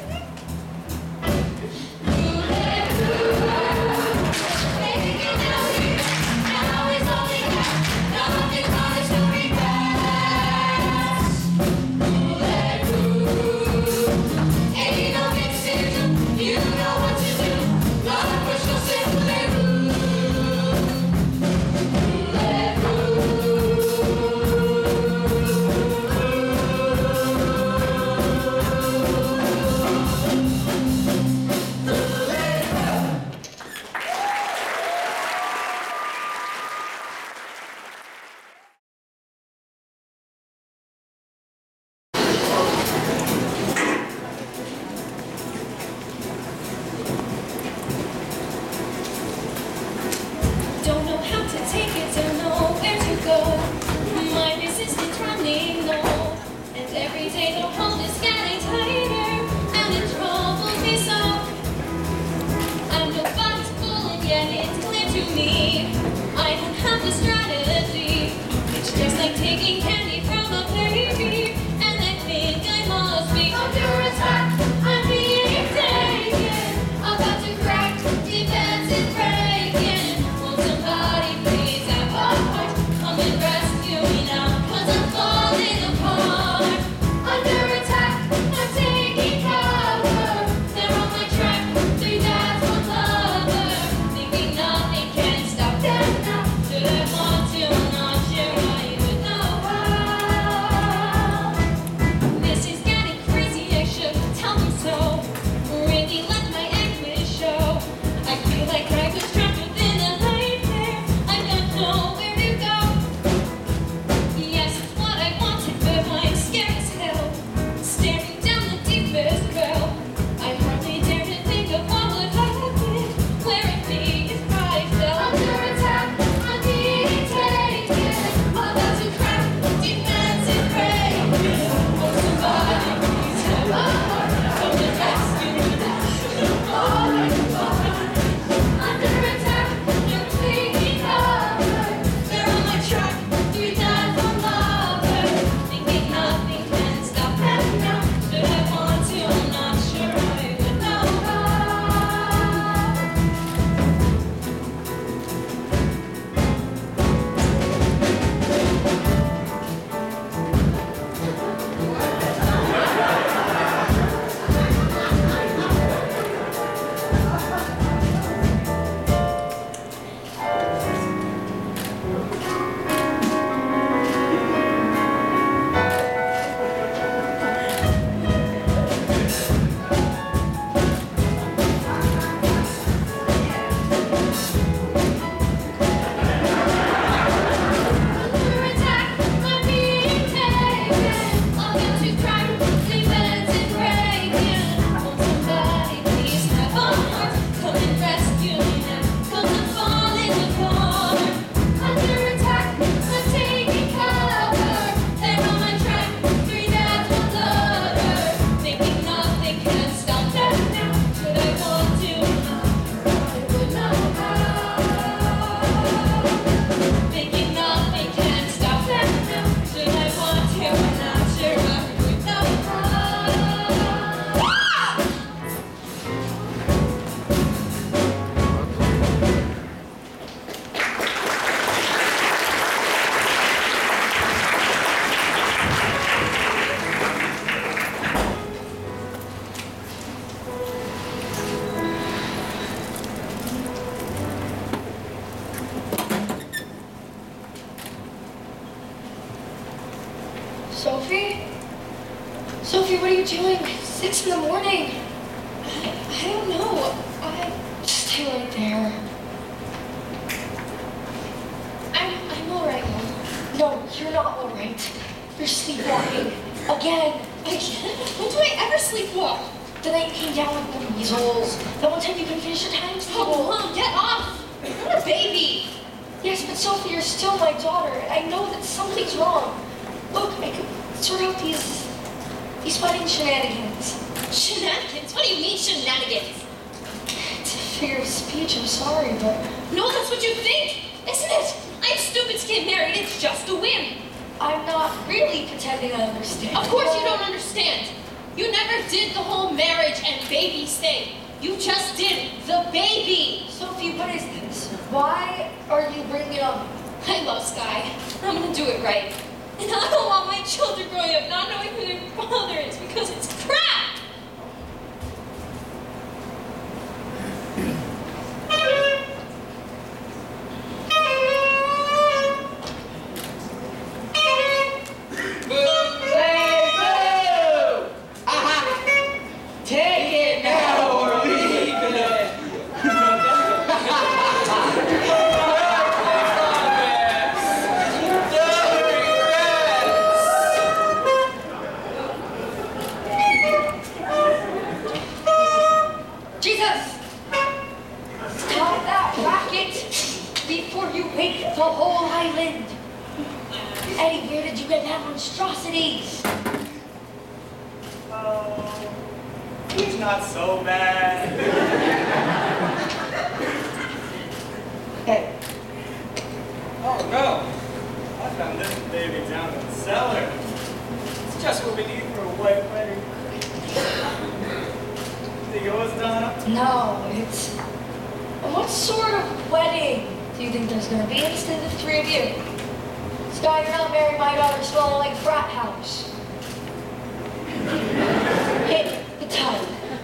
Don't know how to take it, don't know where to go. My resistance running low, and every day the hold is getting tighter, and it troubles me so. I'm nobody's fool, and yet it's clear to me I don't have the strategy. It's just like taking candy from a baby, and I think I must be under attack. I'm being taken, about to crack, defense is breaking. Won't somebody please have a heart? Come and rescue me now, 'cause I'm falling apart. Under attack, Sophie? Sophie, what are you doing? Six in the morning. I, I don't know. I, Stay right there. I'm, I'm all right, Mom. No, you're not all right. You're sleepwalking. Again. Again? When do I ever sleepwalk? The night you came down with the measles. That one time you couldn't finish your times table. Oh, Mom, get off! I'm not a baby. Yes, but Sophie, you're still my daughter, and I know that something's wrong. Look, I could sort out these, these wedding shenanigans. Shenanigans? What do you mean shenanigans? It's a figure of speech, I'm sorry, but No, that's what you think, isn't it? I'm stupid to get married. It's just a whim. I'm not really pretending I understand. Of course you don't understand. You never did the whole marriage and babies thing. You just did the baby. Sophie, what is this? Why are you bringing it up? I love Sky. I'm gonna do it right. And I don't want my children growing up not knowing who their father is because it's crap. Take it now or leave it. Jesus! Stop that racket before you wake the whole island. Eddie, where did you get that monstrosity? Oh, he's not so bad. Hey, Oh no, I found this baby down in the cellar. It's just what we need for a white wedding. Think yours, Donna? no, it's... What sort of wedding do you think there's gonna be instead of the three of you? Sky, you're not marrying my daughter, smelling like frat house. Hit the tub.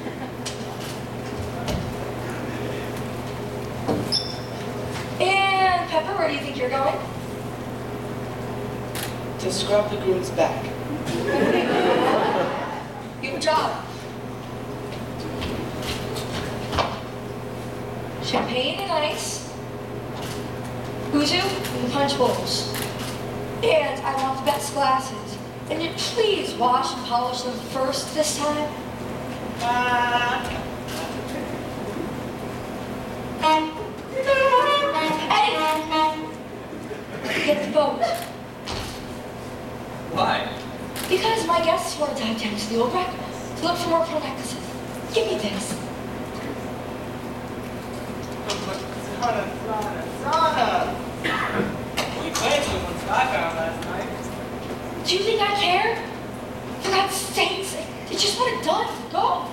And Pepper, where do you think you're going? To scrub the groom's back. You have a job. Champagne and ice. Uzu and punch bowls. And I want the best glasses. And you please wash and polish them first this time. Ah. Eddie! Get the boat. Why? Because my guests want to dive down to the old wreck to look for more pearl necklaces. Give me this. Donna, Donna, Donna! We played some when Sky found last night. Do you think I care? For God's sakes, I just want it done. Go.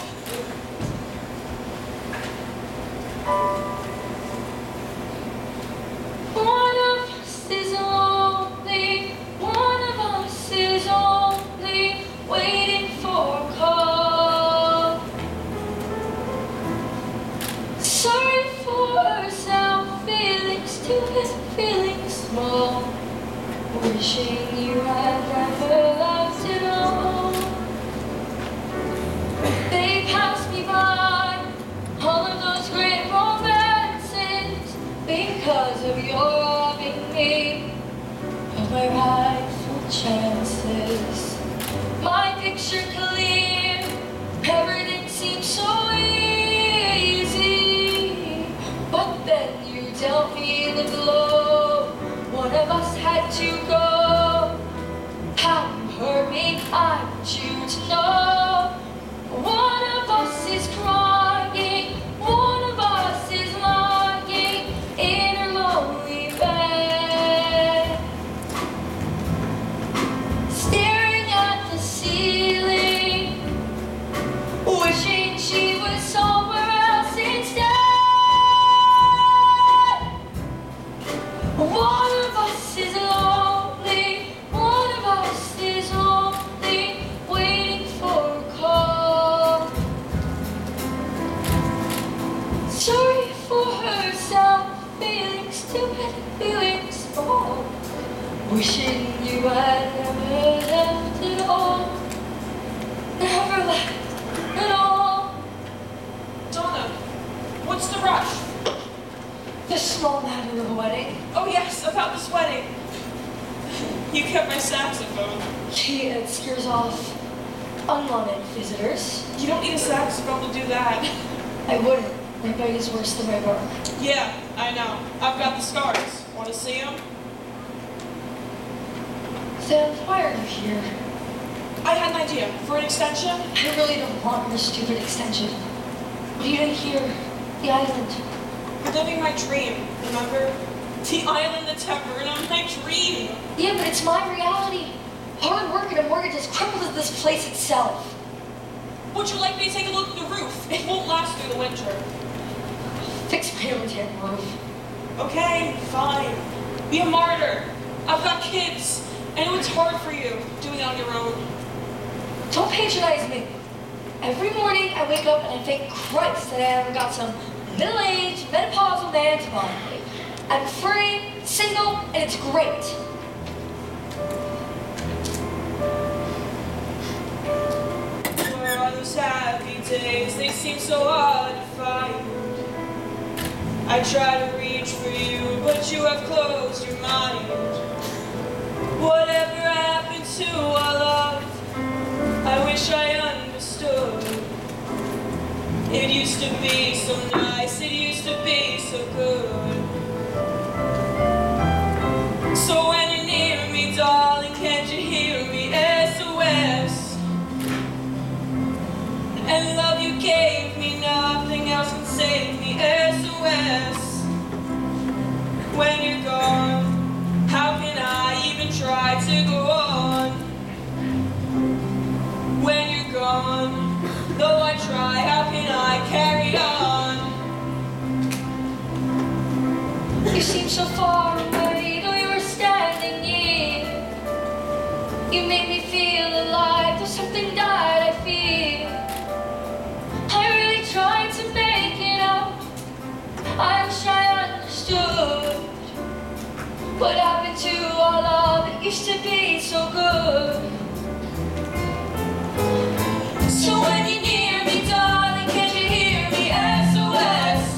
One of us is lonely. One of us is only waiting for a call. Sorry for herself, feeling stupid, feeling small. Wishing you had never loved at all. They passed me by, all of those great romances, because of your robbing me of my rightful chances. My picture clear, everything seems so easy, but then you dealt me the blow. One of us had to go. How you hurt me, I want you to know. One of us is crying, one of us is lying in her lonely bed, staring at the ceiling, wishing she was somewhere else instead. One of us is lonely, one of us is only waiting for a call. Sorry for herself, feeling stupid, feeling small, wishing you had never left never left at all. Donna, what's the rush? The small matter of a wedding. Oh yes, about this wedding. You kept my saxophone. Gee, it scares off unwanted visitors. You don't need a saxophone to do that. I wouldn't. My bite is worse than my bark. Yeah, I know. I've got the scars. Want to see them? Sam, why are you here? I had an idea. For an extension? I really don't want your stupid extension. What are you doing here? The island. You're living my dream, remember? The island at Taverna, my dream. Yeah, but it's my reality. Hard work and a mortgage has crippled this place itself. Would you like me to take a look at the roof? It won't last through the winter. Fix my own damn roof. Okay, fine. Be a martyr. I've got kids. I know it's hard for you, doing it on your own. Don't patronize me. Every morning I wake up and I thank Christ that I ever got some middle-aged, menopausal man to bond me. I'm free, single, and it's great. Where are those happy days? They seem so hard to find. I try to reach for you, but you have closed your mind. Whatever happened to our love? I wish I understood. It used to be so nice, it used to be so good. So when you're near me, darling, can't you hear me? S O S. And love you gave me, nothing else can save me. S O S. When you're gone, how can I even try to go on? When you're gone, though I try, how can I carry on? You seem so far away, though you were standing here. You made me feel alive, though something died, I feel. I really tried to make it out. I wish I understood what happened to our love that used to be so good. So when you're near me, darling, can't you hear me? S O S.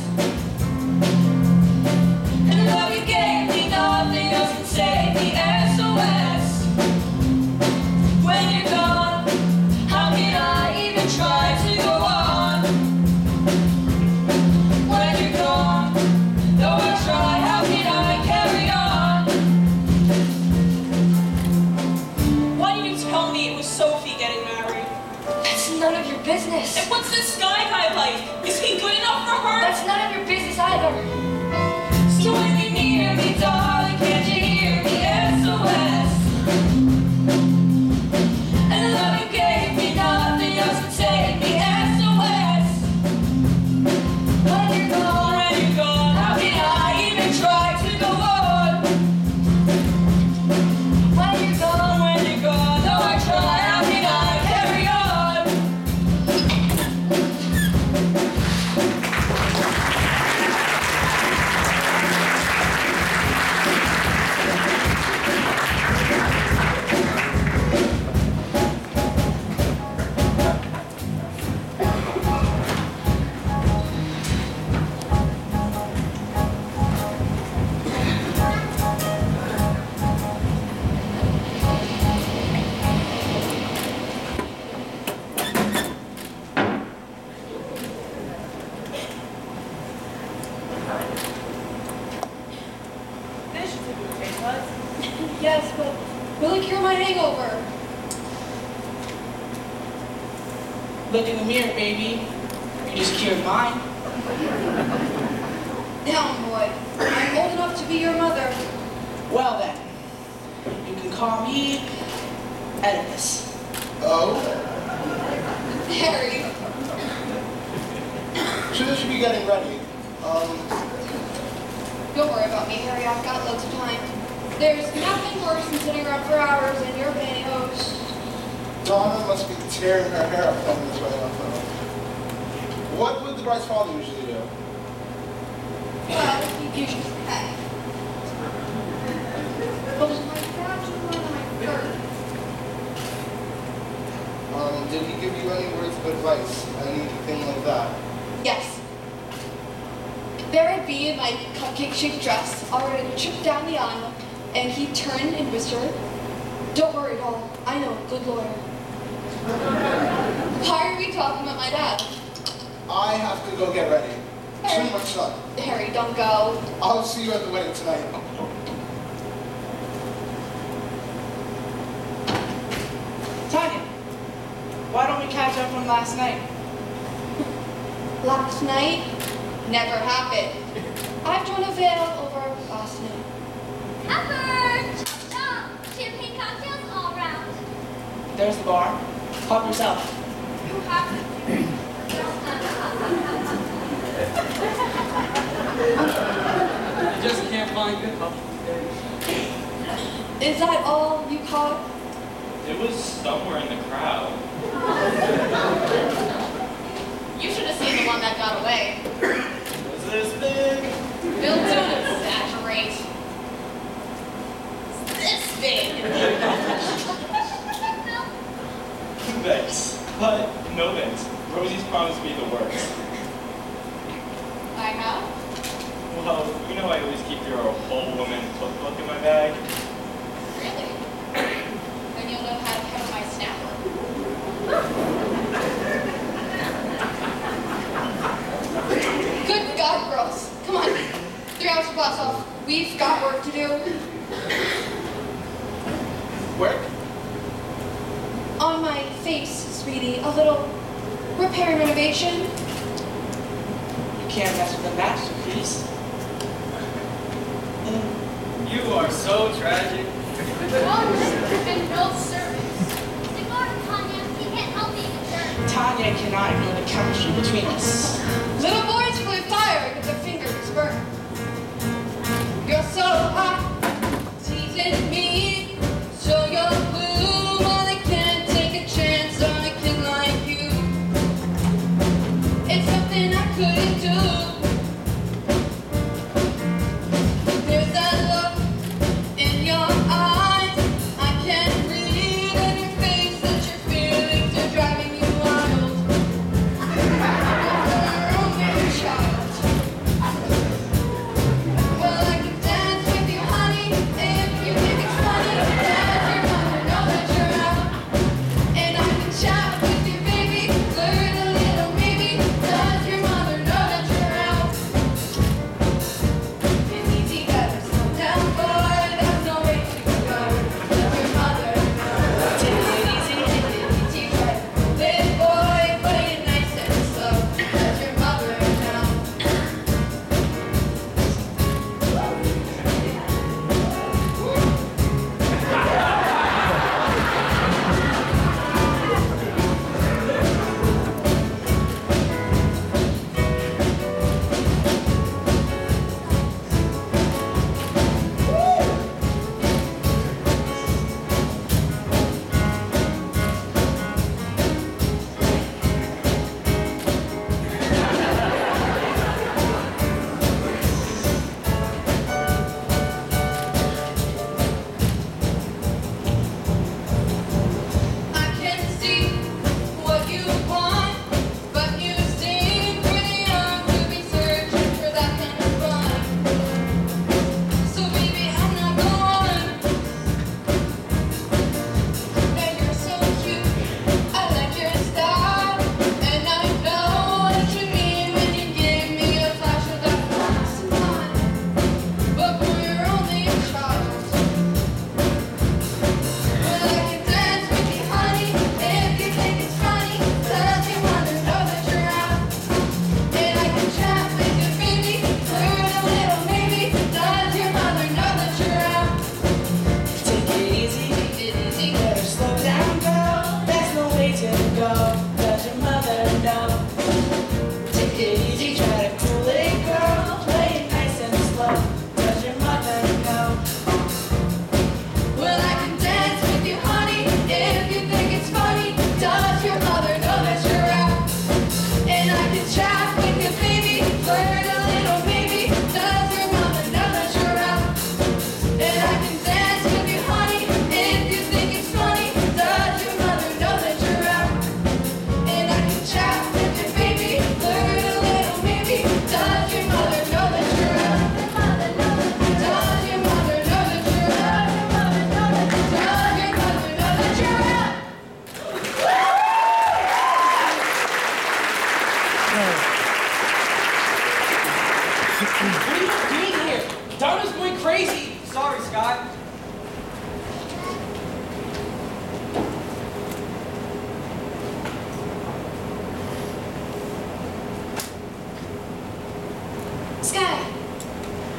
And the love you gave me, nothing else can save me. S O S. When you're gone, how can I even try to go on? When you're gone, though I try, how can I carry on? Why didn't you tell me it was Sophie getting married? That's none of your business. And what's this guy guy like? Is he good enough for her? That's none of your business either. So when you're near me, darling, can't you hear me? S O S. And the love you gave me, nothing else can save me. S O S. When you're gone, When you're gone, how can I even try to go on? When you're gone, when you're gone, though I try, how can I carry on? This should be okay, bud. Yes, but will it cure my hangover? Look in the mirror, baby. You just cured mine. Down, boy. I'm old enough to be your mother. Well then, you can call me Oedipus. Oh? Harry. She should be getting ready. Um, Don't worry about me, Harry. I've got loads of time. There's nothing worse than sitting around for hours in your pantyhose. Donna must be tearing her hair up coming this way off though. What would the bride's father usually do? Well, you usually say. But my dad's one of my third. Um, did Did he give you any words of advice? Anything like that? Yes. There I'd be in my cupcake-shaped dress, all ready to trip down the aisle, and he'd turn and whisper, "Don't worry, doll. I know a good lawyer." Why are we talking about my dad? I have to go get ready. Harry. Too much sun. Harry, don't go. I'll see you at the wedding tonight. Tanya, why don't we catch up from last night? Last night never happened. I've drawn a veil over last night. Pepper! Chop! Champagne cocktails all around. There's the bar. Help yourself. You have You just can't find good help. Is that all you caught? It was somewhere in the crowd. You should have seen the one that got away. Was this big? Bill, don't exaggerate. This big. Thanks. But no thanks. Rosie's promised me the works. I have? Well, you know I always keep your whole woman cookbook in my bag. Really? Then you'll know how to count my snapper. Good God, girls. Come on. Three hours to blast off. We've got work to do. Work? On my face, sweetie. A little repair and renovation. You can't mess with a masterpiece. You are so tragic. and no service. Ignore him, Tanya. He can't help being a jerk. Tanya cannot ignore the chemistry between us. Little boys play fire if their fingers burn. You're so hot, teasing me. So you're blue, while I can't take a chance on a kid like you. It's something I couldn't do. There's that look in your eyes. I can't read in your face that your feelings are driving you wild. You're only a child. Well, I can dance with you, honey, if you think it's funny.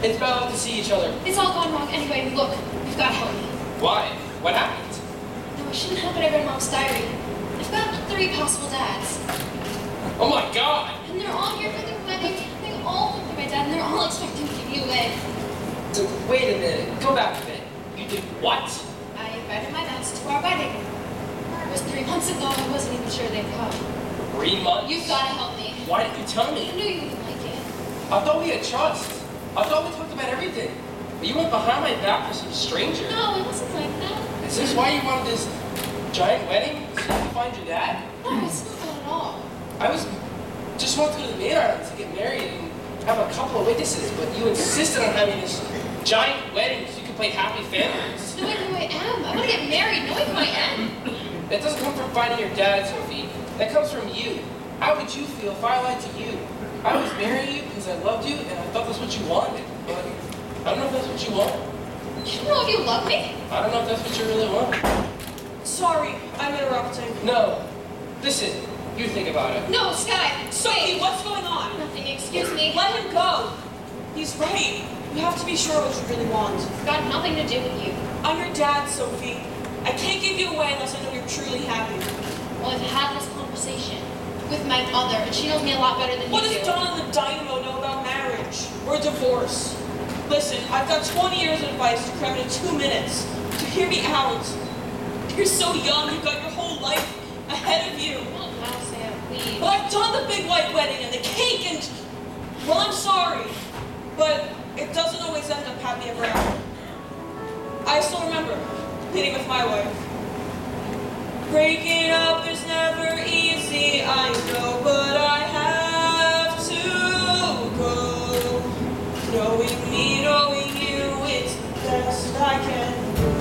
It's bad luck to see each other. It's all gone wrong anyway. Look, you've got to help me. Why? What happened? No, it shouldn't happen. I read Mom's diary. I've got three possible dads. Oh my God! And they're all here for the wedding. They all think they're my dad, and they're all expecting to give me away. So, wait a minute. Go back a bit. You did what? I invited my dads to our wedding. It was three months ago. I wasn't even sure they'd come. Three months? You've got to help me. Why didn't you tell I me? knew you wouldn't like it. I thought we had trust. I thought we talked about everything. But you went behind my back for some stranger. No, it wasn't like that. Is this why you wanted this giant wedding? So you could find your dad? No, it's not that at all. I was just wanted to go to the main island to get married and have a couple of witnesses, but you insisted on having this giant wedding so you could play happy families. Knowing who I am. I want to get married knowing who I am. That doesn't come from finding your dad, Sophie. That comes from you. How would you feel if I lied to you? I was marrying you because I loved you and I thought that's what you wanted. But I don't know if that's what you want. You don't know if you love me? I don't know if that's what you really want. Sorry, I'm interrupting. No. Listen, you think about it. No, Sky. Sophie, Wait. what's going on? Nothing. Excuse me. Let him go. He's right. You have to be sure what you really want. It's got nothing to do with you. I'm your dad, Sophie. I can't give you away unless I know you're truly happy. Well, I've had this conversation with my mother, and she knows me a lot better than What you does do. Donna the Dynamo know about marriage or divorce? Listen, I've got twenty years of advice to cram into two minutes. So hear me out. You're so young, you've got your whole life ahead of you. Oh, wow, Sam, please. But I've done the big white wedding and the cake and, well, I'm sorry, but it doesn't always end up happy ever after. I still remember pleading with my wife. Breaking up is never easy, I know, but I have to go. Knowing me, knowing you, it's the best I can do.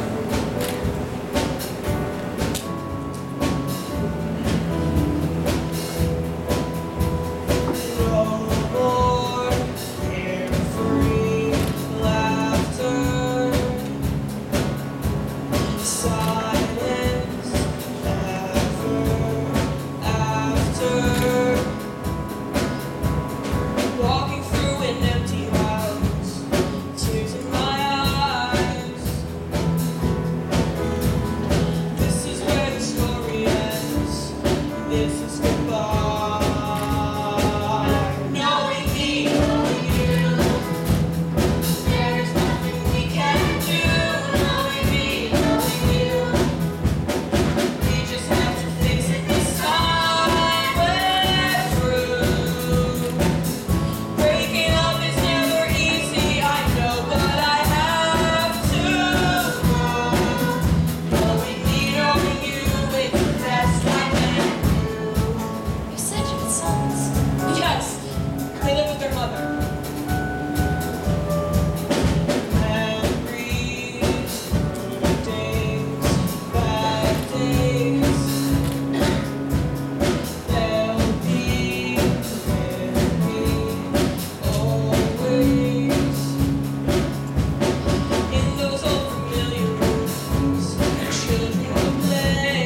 No more carefree laughter, silence ever after. Walking through an empty house, tears in my eyes. This is where the story ends. This is goodbye. Knowing me, knowing you, there's nothing we can do. Knowing me, knowing you, we just have to face it this time. We're through. Breaking up is never easy, I know, but I have to go. Knowing me, knowing you, it's the best I can do. You said you had sons. Yes, they live with their mother. Memories, good days, bad days, they'll be with me always. In those old familiar rooms, children will play.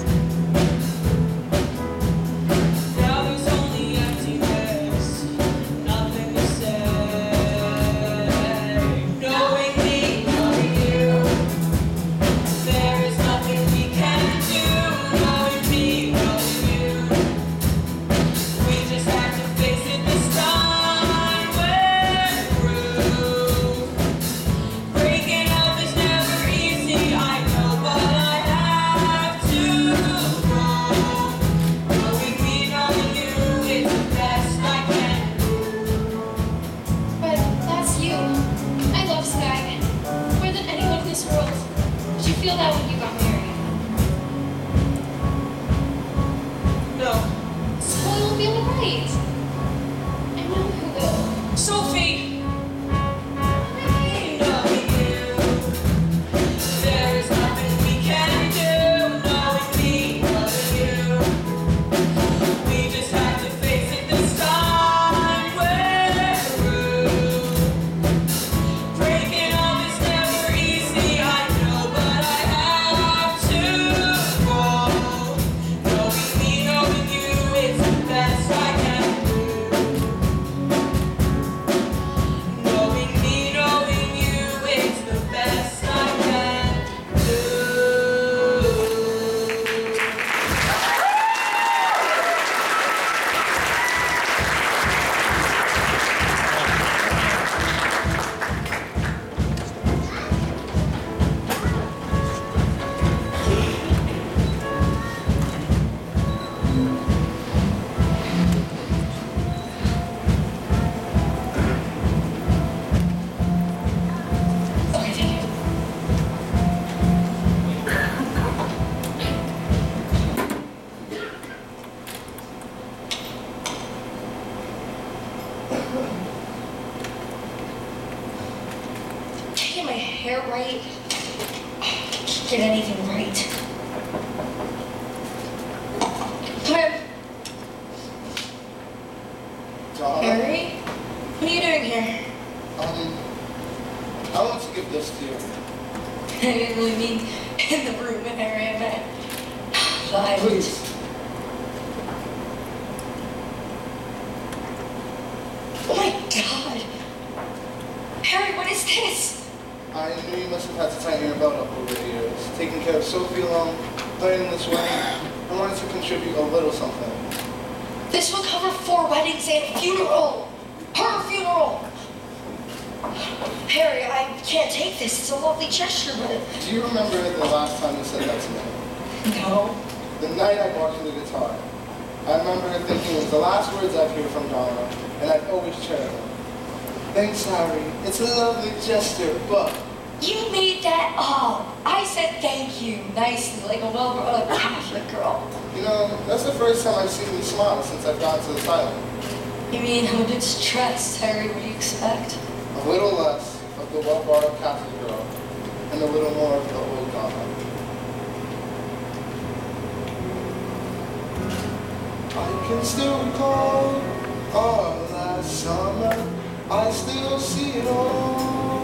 Now there's only emptiness, nothing to say. Knowing me, knowing you, there is nothing we can do. Knowing me, knowing you, we just have to face it this time. We're through. Breaking up is never easy, I know, but I have to go. Knowing me, knowing you, it's the best I can do. But that's you. I love Sky more than anyone in this world. Did you feel that when you got married? No. So it will be alright. I know who will. Sophie! Knowing you, there is nothing we can do. Knowing me, knowing you, we just have to face it this time. We're through. Breaking up is never easy, I know, but I have to go. Knowing me, knowing you, it's the best I can do. get anything right. Come here. Donna, Harry? What are you doing here? um, I want to give this to you. I didn't really mean in the room, Harry, I meant live. Please. Oh my god! Harry, what is this? I knew you must have had to tighten your belt up over the years. Taking care of Sophie alone, planning this wedding, I wanted to contribute a little something. This will cover four weddings and a funeral. Her funeral. Harry, I can't take this. It's a lovely gesture, but... Do you remember the last time you said that to me? No. The night I bought you the guitar. I remember thinking it was the last words I'd hear from Donna, and I'd always cherish them. Thanks, Harry. It's a lovely gesture, but... You made that up. I said thank you nicely, like a well-brought-up Catholic girl. You know, that's the first time I've seen you smile since I've gone to the asylum. You mean I'm a bit stressed, Harry? What do you expect? A little less of the well-brought-up Catholic girl, and a little more of the old Donna. I can still recall our last summer. I still see it all.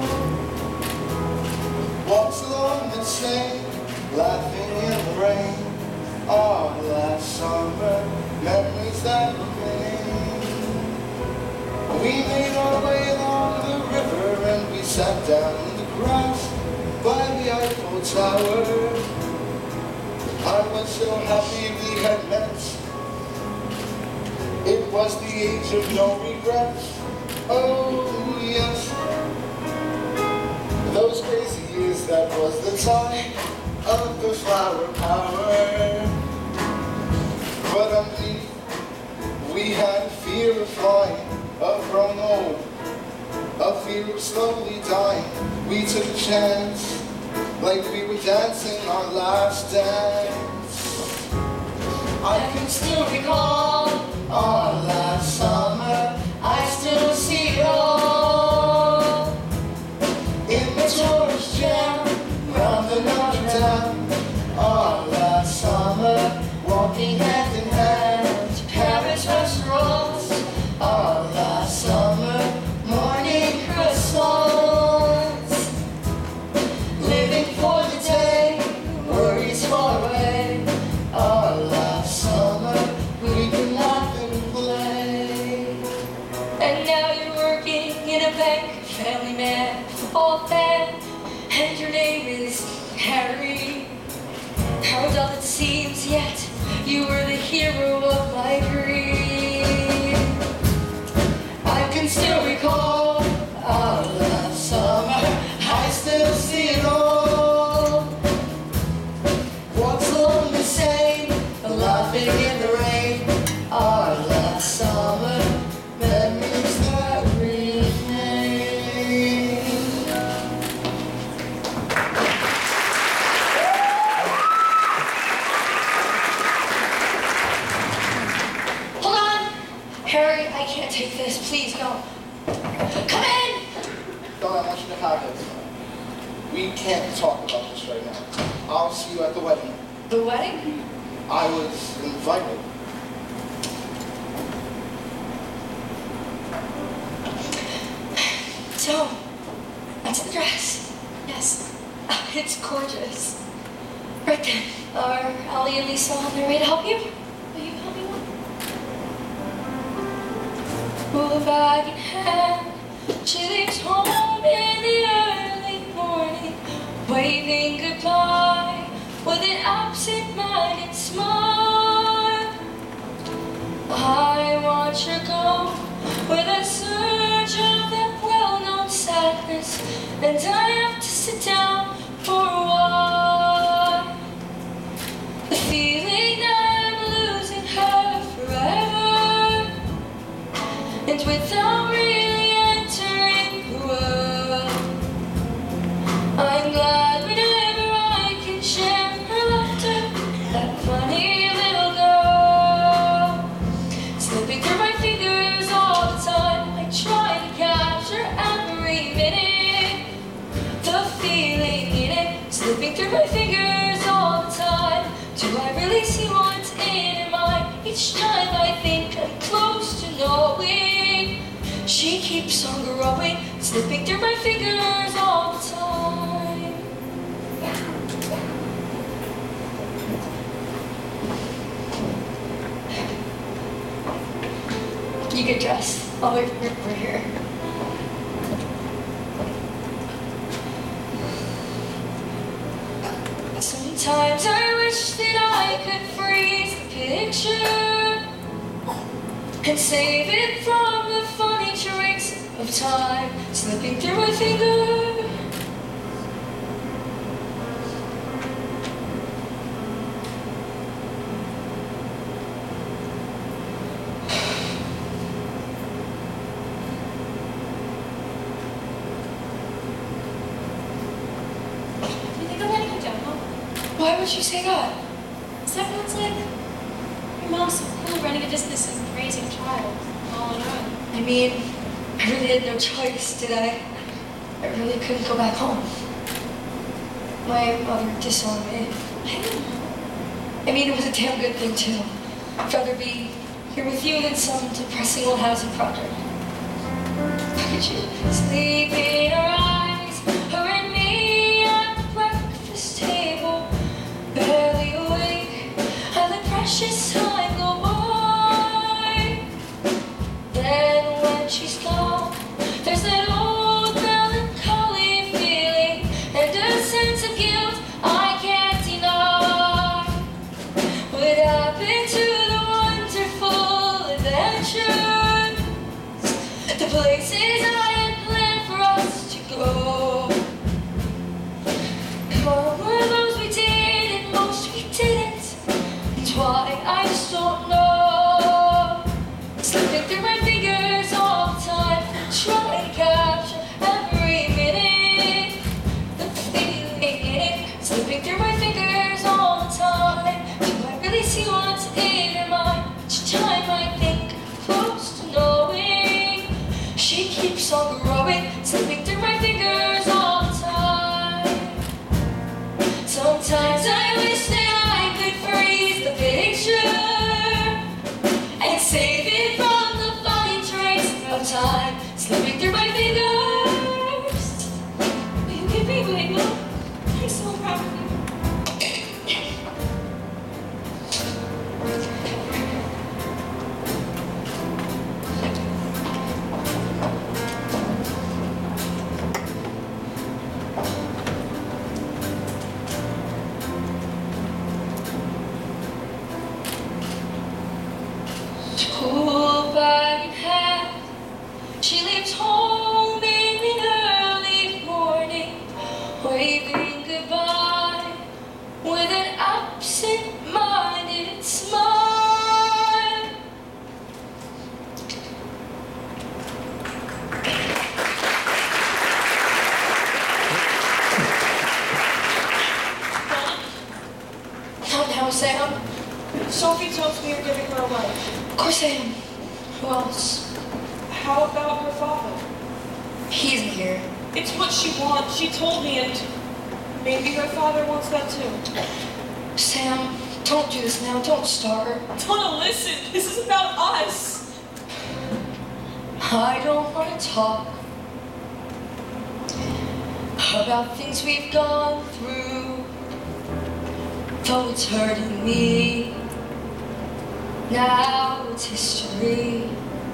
Walks along the Seine, laughing in the rain. Our last summer, memories that remain. We made our way along the river and we sat down in the grass by the Eiffel Tower. I was so happy we had met. It was the age of no regrets. Oh yes. Those crazy years, that was the time of the flower power. But underneath, we had fear of flying, of growing old, a fear of slowly dying. We took a chance, like we were dancing our last dance. I can still recall our last summer. I still see it all in the tourist jam round the Notre Dame. Our last summer, walking hand in hand to Paris restaurants. Our last summer, morning croissants. Living for the day, worries far away. Our last summer, we can laugh and play. And now you're working in a bank, family man, football fan, and your name is Harry. How dull it seems, yet you were the hero of my dream. I can still recall our last summer. I still see it all. Walks along the Seine, laughing in the rain. Our last summer, memories that remain. Hold on! Harry, I can't take this. Please, no. Come in! Donna, I want you to have this. We can't talk about this right now. I'll see you at the wedding. The wedding? I was invited. So, that's the dress. Yes. It's gorgeous. Right then, are Ali and Lisa on their way to help you? Will you help me one? Well, bag in hand, she leaves home in the early morning, waving goodbye with an absent-minded smile. I watch her go with a surge of that well-known sadness, and I have to sit down for a while. The feeling that I'm losing her forever, and without really entering the world, I'm glad whenever I can share her laughter, that funny little girl. Slipping through my fingers all the time, I try to capture every minute, the feeling slipping through my fingers all the time. Do I really see what's in her mind? Each time I think I'm close to knowing, she keeps on growing, slipping through my fingers all the time. You get dressed. I'll wait for her here. Sometimes I wish that I could freeze the picture and save it from the funny tricks of time slipping through my fingers. Why would you say that? Sounds like your mom's so cool running a business and raising a child all on her own. I mean, I really had no choice, did I? I really couldn't go back home. My mother disowned me. I don't know. I mean, it was a damn good thing, too. I'd rather be here with you than some depressing old housing project. Look at you, sleep in our eyes, her and me at the breakfast table, barely awake, and the precious time go by. Then when she's gone, there's that old melancholy feeling and a sense of guilt I can't deny. What happened to the wonderful adventures, the places I had planned for us to go? What were those we did and most we didn't? And why, I just don't know. Slipping through my fingers all the time, trying to capture every minute. The feeling in it, slipping through my fingers all the time. Do I really see what's in her mind? Each time I think close to knowing, she keeps on growing, slipping through my fingers all the time. Sometimes I wish that I could freeze the picture and save it from the funny trace of time slipping through my fingers. Will you give me a wig, Mom? I'm so proud of you. School bag in hand, she leaves home in the early morning, waving goodbye with an absent-minded smile. Not now, Sam. Sophie tells me you're giving her away. Of course I am. Who else? How about her father? He isn't here. It's what she wants. She told me, and maybe her father wants that too. Sam, don't do this now. Don't start. Donna, listen. This is about us. I don't want to talk about things we've gone through, though it's hurting me. Now it's history.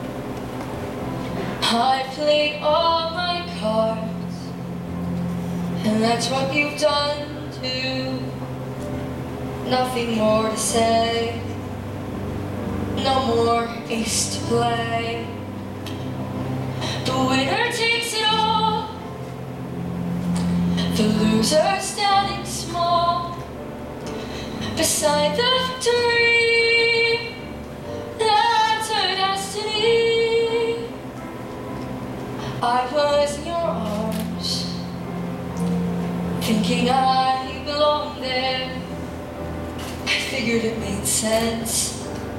I played all my cards, and that's what you've done too. Nothing more to say, no more ace to play. The winner takes it all, the loser standing small beside the victory. That's her destiny. I was in your arms, thinking I belonged there. I figured it made sense,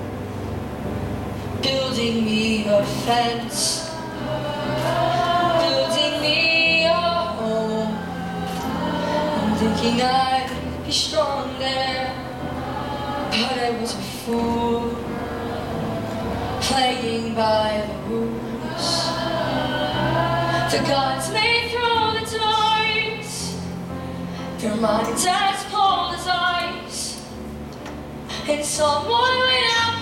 building me a fence, building me a home. I'm thinking thinking I'd be stronger, but I was a fool, playing by the rules. The gods may throw the darts, their minds as cold as ice, and someone went out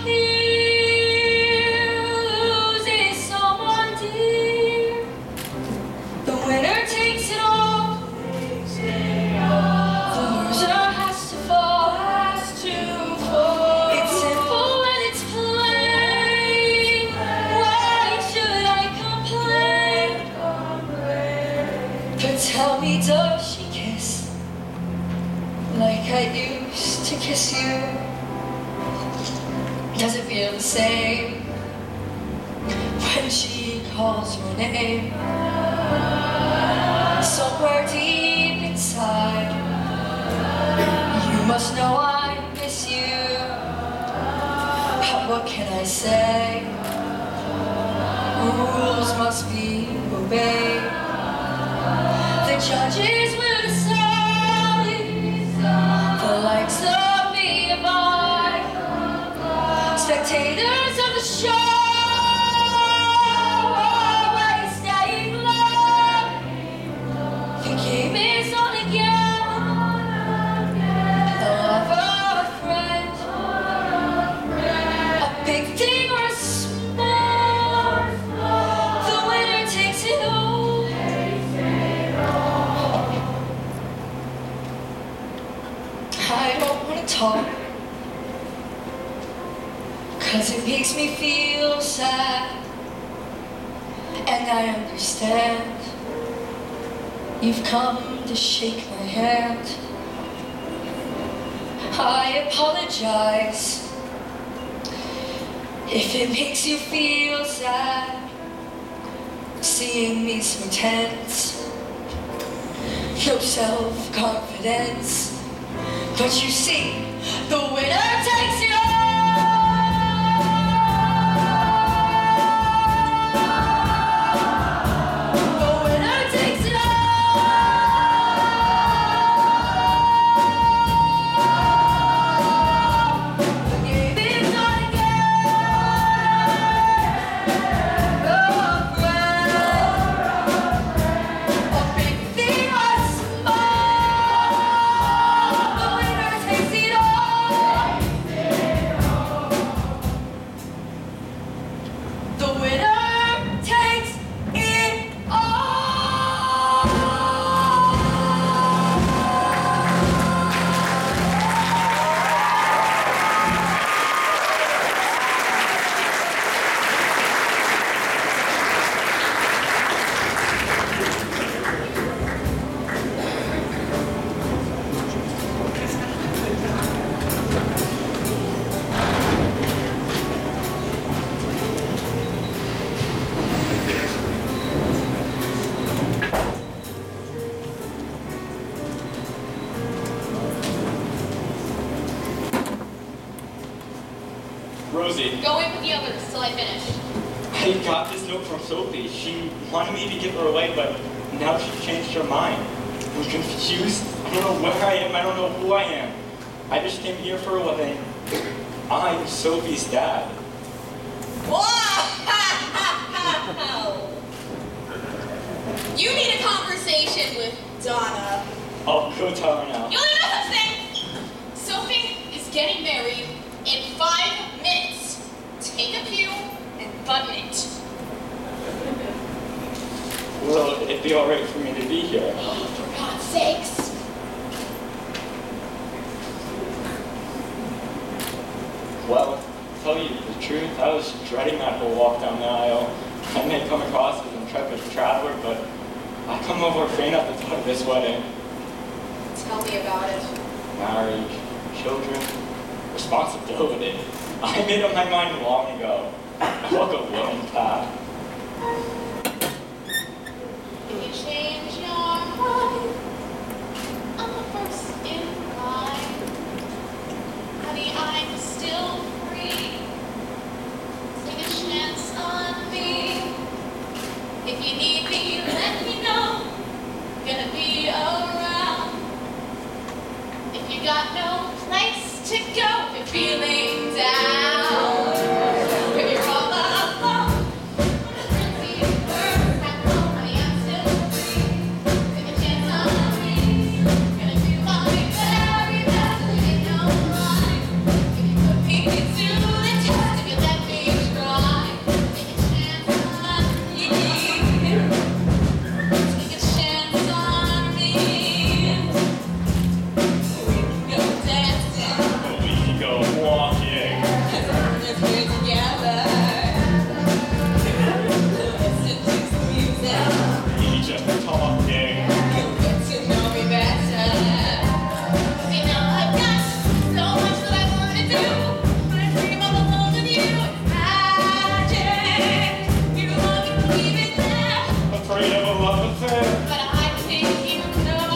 here loses someone dear. The winner takes it all, the loser has to fall. It's simple and it's plain. Why should I complain? But tell me, does she kiss like I used to kiss you? Does it feel the same when she calls your name? Somewhere deep inside, you must know I miss you. But what can I say? Rules must be obeyed. The judges will decide. The likes of me and mine, spectators of the show, always staying low. The game is on again. A lover, a friend, a big thing or a small, the winner takes it all. I don't want to talk, 'cause it makes me feel sad, and I understand. You've come to shake my hand. I apologize if it makes you feel sad, seeing me so tense, no self-confidence. But you see, the winner takes it all. The winner takes it all. The game is on again. Oh, friend, a big thing or small, the winner takes it all. The winner takes it all. Rosie, Go in with the others till I finish. I got this note from Sophie. She wanted me to give her away, but now she's changed her mind. I'm confused. I don't know where I am. I don't know who I am. I just came here for a wedding. I'm Sophie's dad. Wow! You need a conversation with Donna. I'll go tell her now. You'll do no such thing! Sophie is getting married in five minutes. Take a pew and button it. Will it be alright for me to be here? Oh, for God's sakes. Well, to tell you the truth, I was dreading that whole walk down the aisle. I may come across as an intrepid traveler, but I come over faint at the thought of this wedding. Tell me about it. Marriage, children, responsibility. I made up my mind long ago. I walk a lone path. If you change your mind, I'm the first in line. Honey, I'm still free. Take a chance on me. If you need me, let me know. Gonna be around. If you got no place to go, if you're feeling down, if you're all alone, when the crazy birds have flown, honey, I'm still free. Take a chance on me. Gonna do my very best, ain't no lie. If you put me to the test, if you let me try, take a chance on me. Take a chance on me. We can go dancing. We can go walking. As long as we're together. Listen to some music. We just talking. You'll get to know me better. See, now I've got so much that I want to do. But I dream all alone with you. It's magic. You won't believe it now. Afraid of a love affair. But I think you know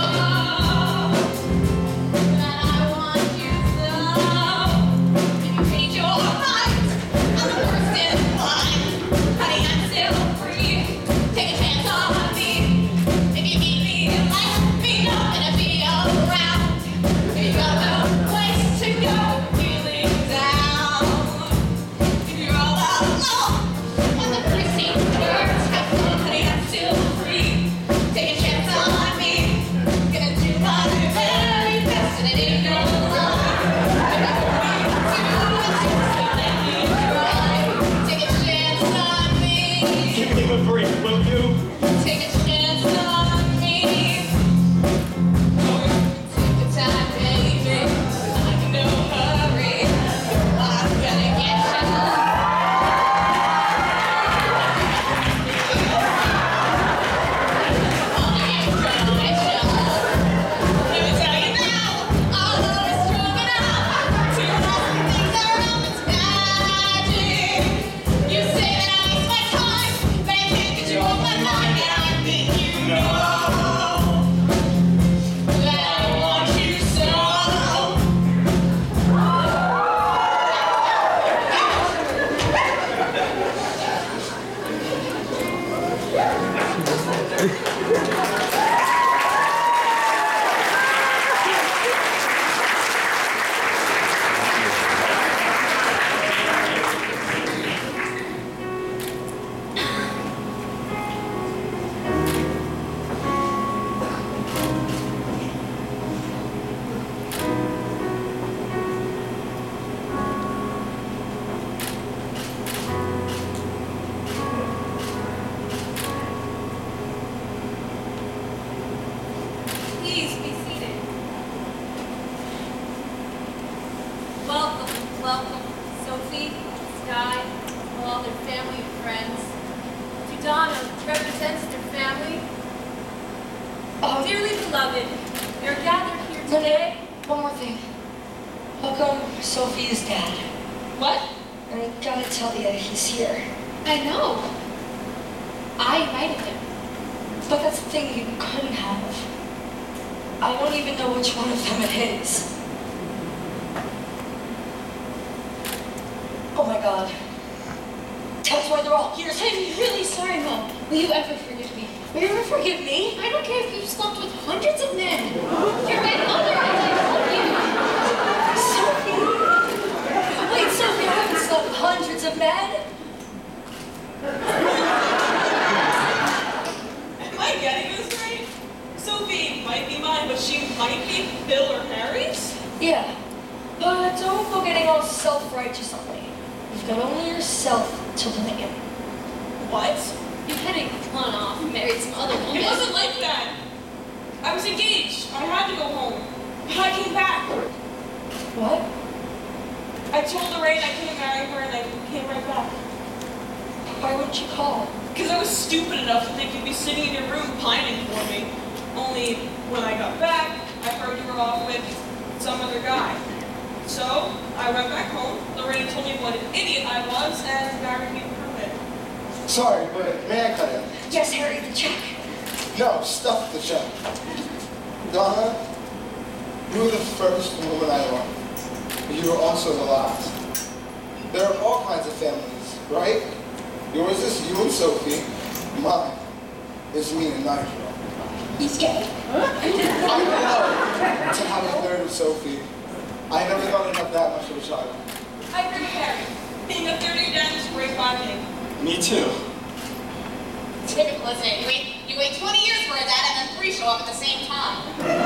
that I want you so. If you change your mind, I'm the worst in line. Honey, I'm still free. Take a chance on me. If you meet me, like me, I'm gonna be around. If you got no place to go, feeling down. If you're all alone, when the crazy birds have flown, honey, I'm still free. Take a chance on me. Gonna do my very best, and it ain't no lie. If I want you to, so let me try. Take a chance on me. Give me a break, will you? Take a chance on me. Take the time, baby. I'm in no hurry. I'm gonna get you. Please be seated. Welcome, welcome, Sophie, Sky, all their family and friends. To Donna, who represents their family. Oh, Dearly beloved, we are gathered here no, no, today. one more thing. How come Sophie's dad? What? I gotta tell you, he's here. I know. I invited him. But that's the thing you couldn't have. I don't even know which one of them it is. Oh my god. That's why they're all here. I'm really sorry, Mom. Will you ever forgive me? Will you ever forgive me? I don't care if you've slept with hundreds of men. You're my mother and I love you. Sophie! Wait, Sophie, I haven't slept with hundreds of men. Am I getting this right? Sophie might be mine, but she might be Bill or Harry's? Yeah, but don't go getting all self-righteous on me. You've got only yourself to blame. What? You hadn't gone off and married some other woman. It wasn't like that. I was engaged. I had to go home. But I came back. What? I told Lorraine I couldn't marry her and I came right back. Why wouldn't you call? Because I was stupid enough to think you'd be sitting in your room pining for me. Only when I got back, I heard you were off with some other guy. So I went back home. Lorraine told me what an idiot I was and married me to prove it. Sorry, but may I cut in? Yes, Harry, the check. No, stuff the check. Donna, you were the first woman I loved, but you were also the last. There are all kinds of families, right? Yours is you and Sophie. Mine is me and Nigel. He's gay. I know. To have a third of Sophie. I never thought I'd have that much of a child. I agree with Harry. Being a third of your dad is great bonding. Me too. Typical, isn't it? You wait, you wait twenty years for a dad and then three show up at the same time.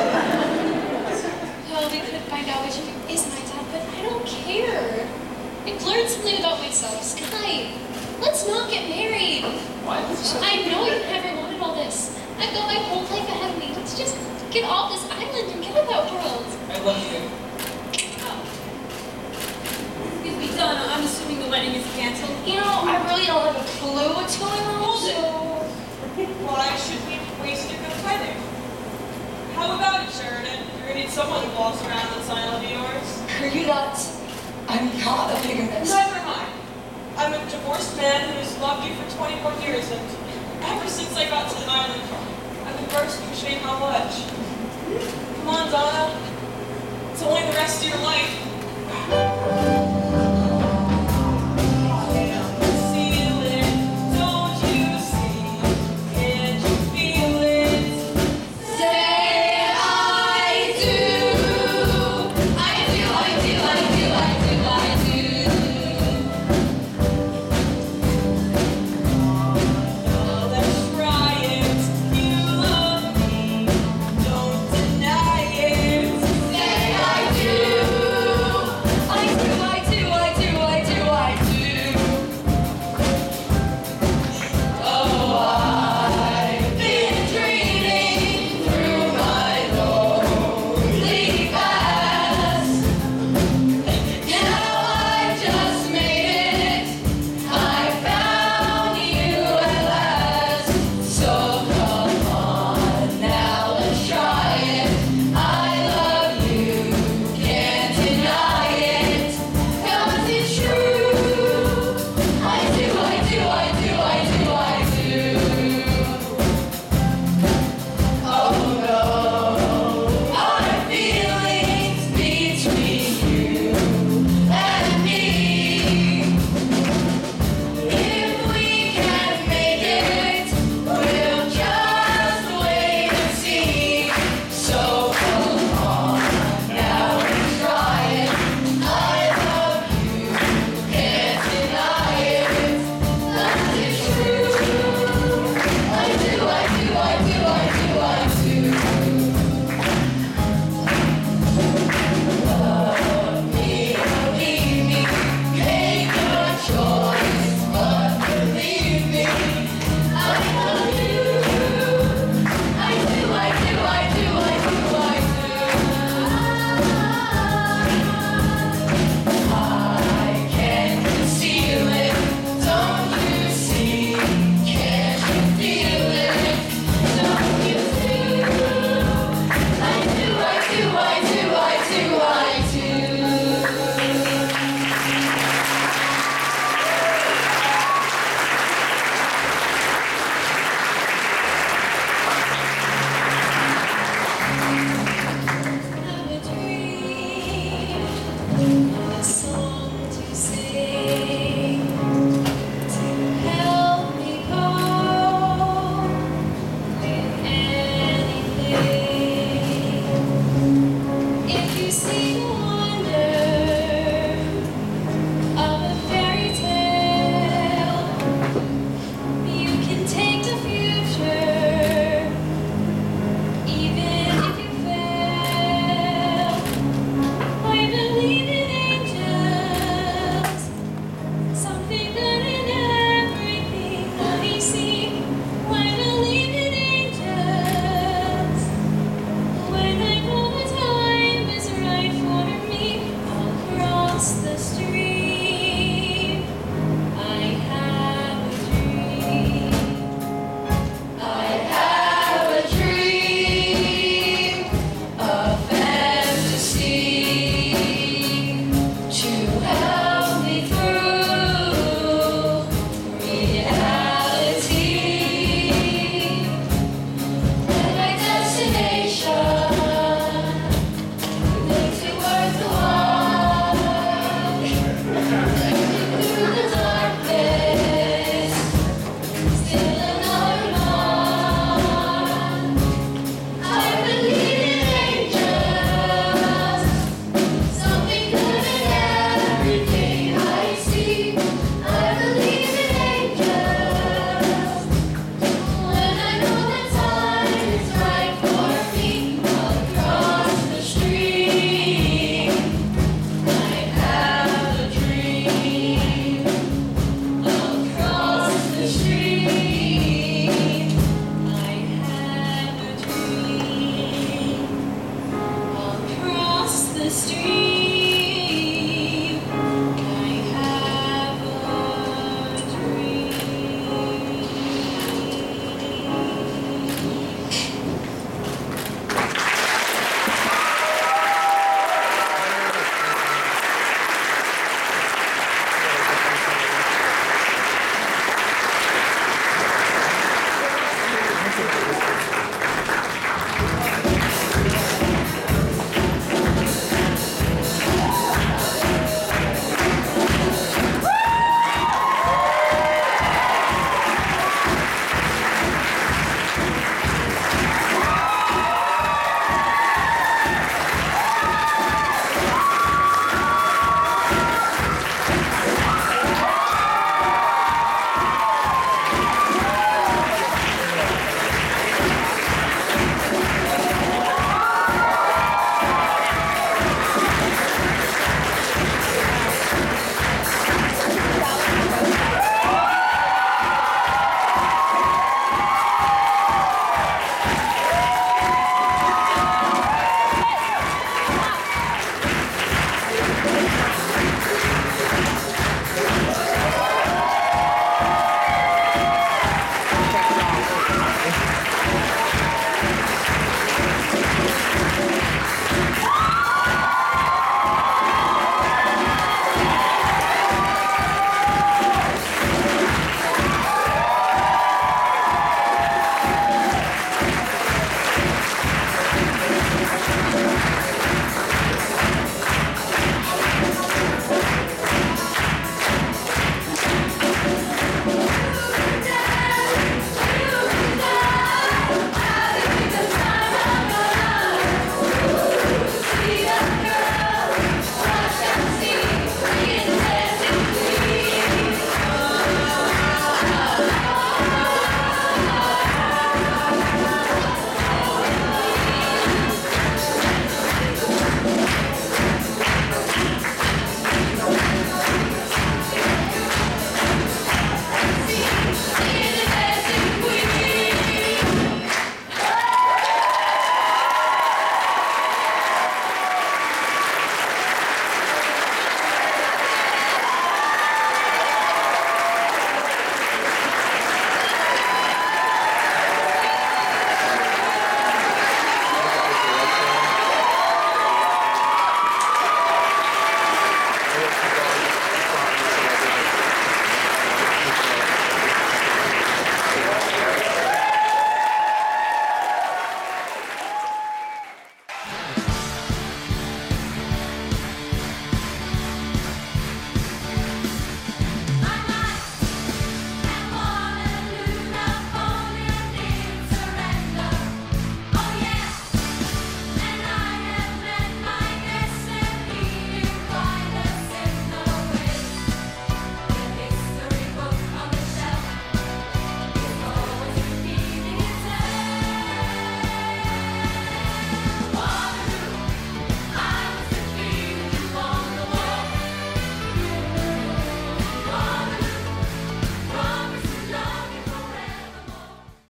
Well, we could find out which of you is my dad, but I don't care. I've learned something about myself. Sky, let's not get married. What? I know you never wanted all this. I've got my whole life ahead of me. Let's just get off this island and get out of that world. I love you. Excuse me, Donna, I'm assuming the wedding is canceled. You know, I really don't have a clue what's going on, Hold it. so... Why should we waste a good wedding? How about it, Sheridan? You're gonna need someone who walks around on this island of yours. Are you nuts? I'm not a bigamist. Neither am I. I'm a divorced man who's loved you for twenty-one years, and ever since I got to the island, I've been bursting with shame how much. Come on, Donna.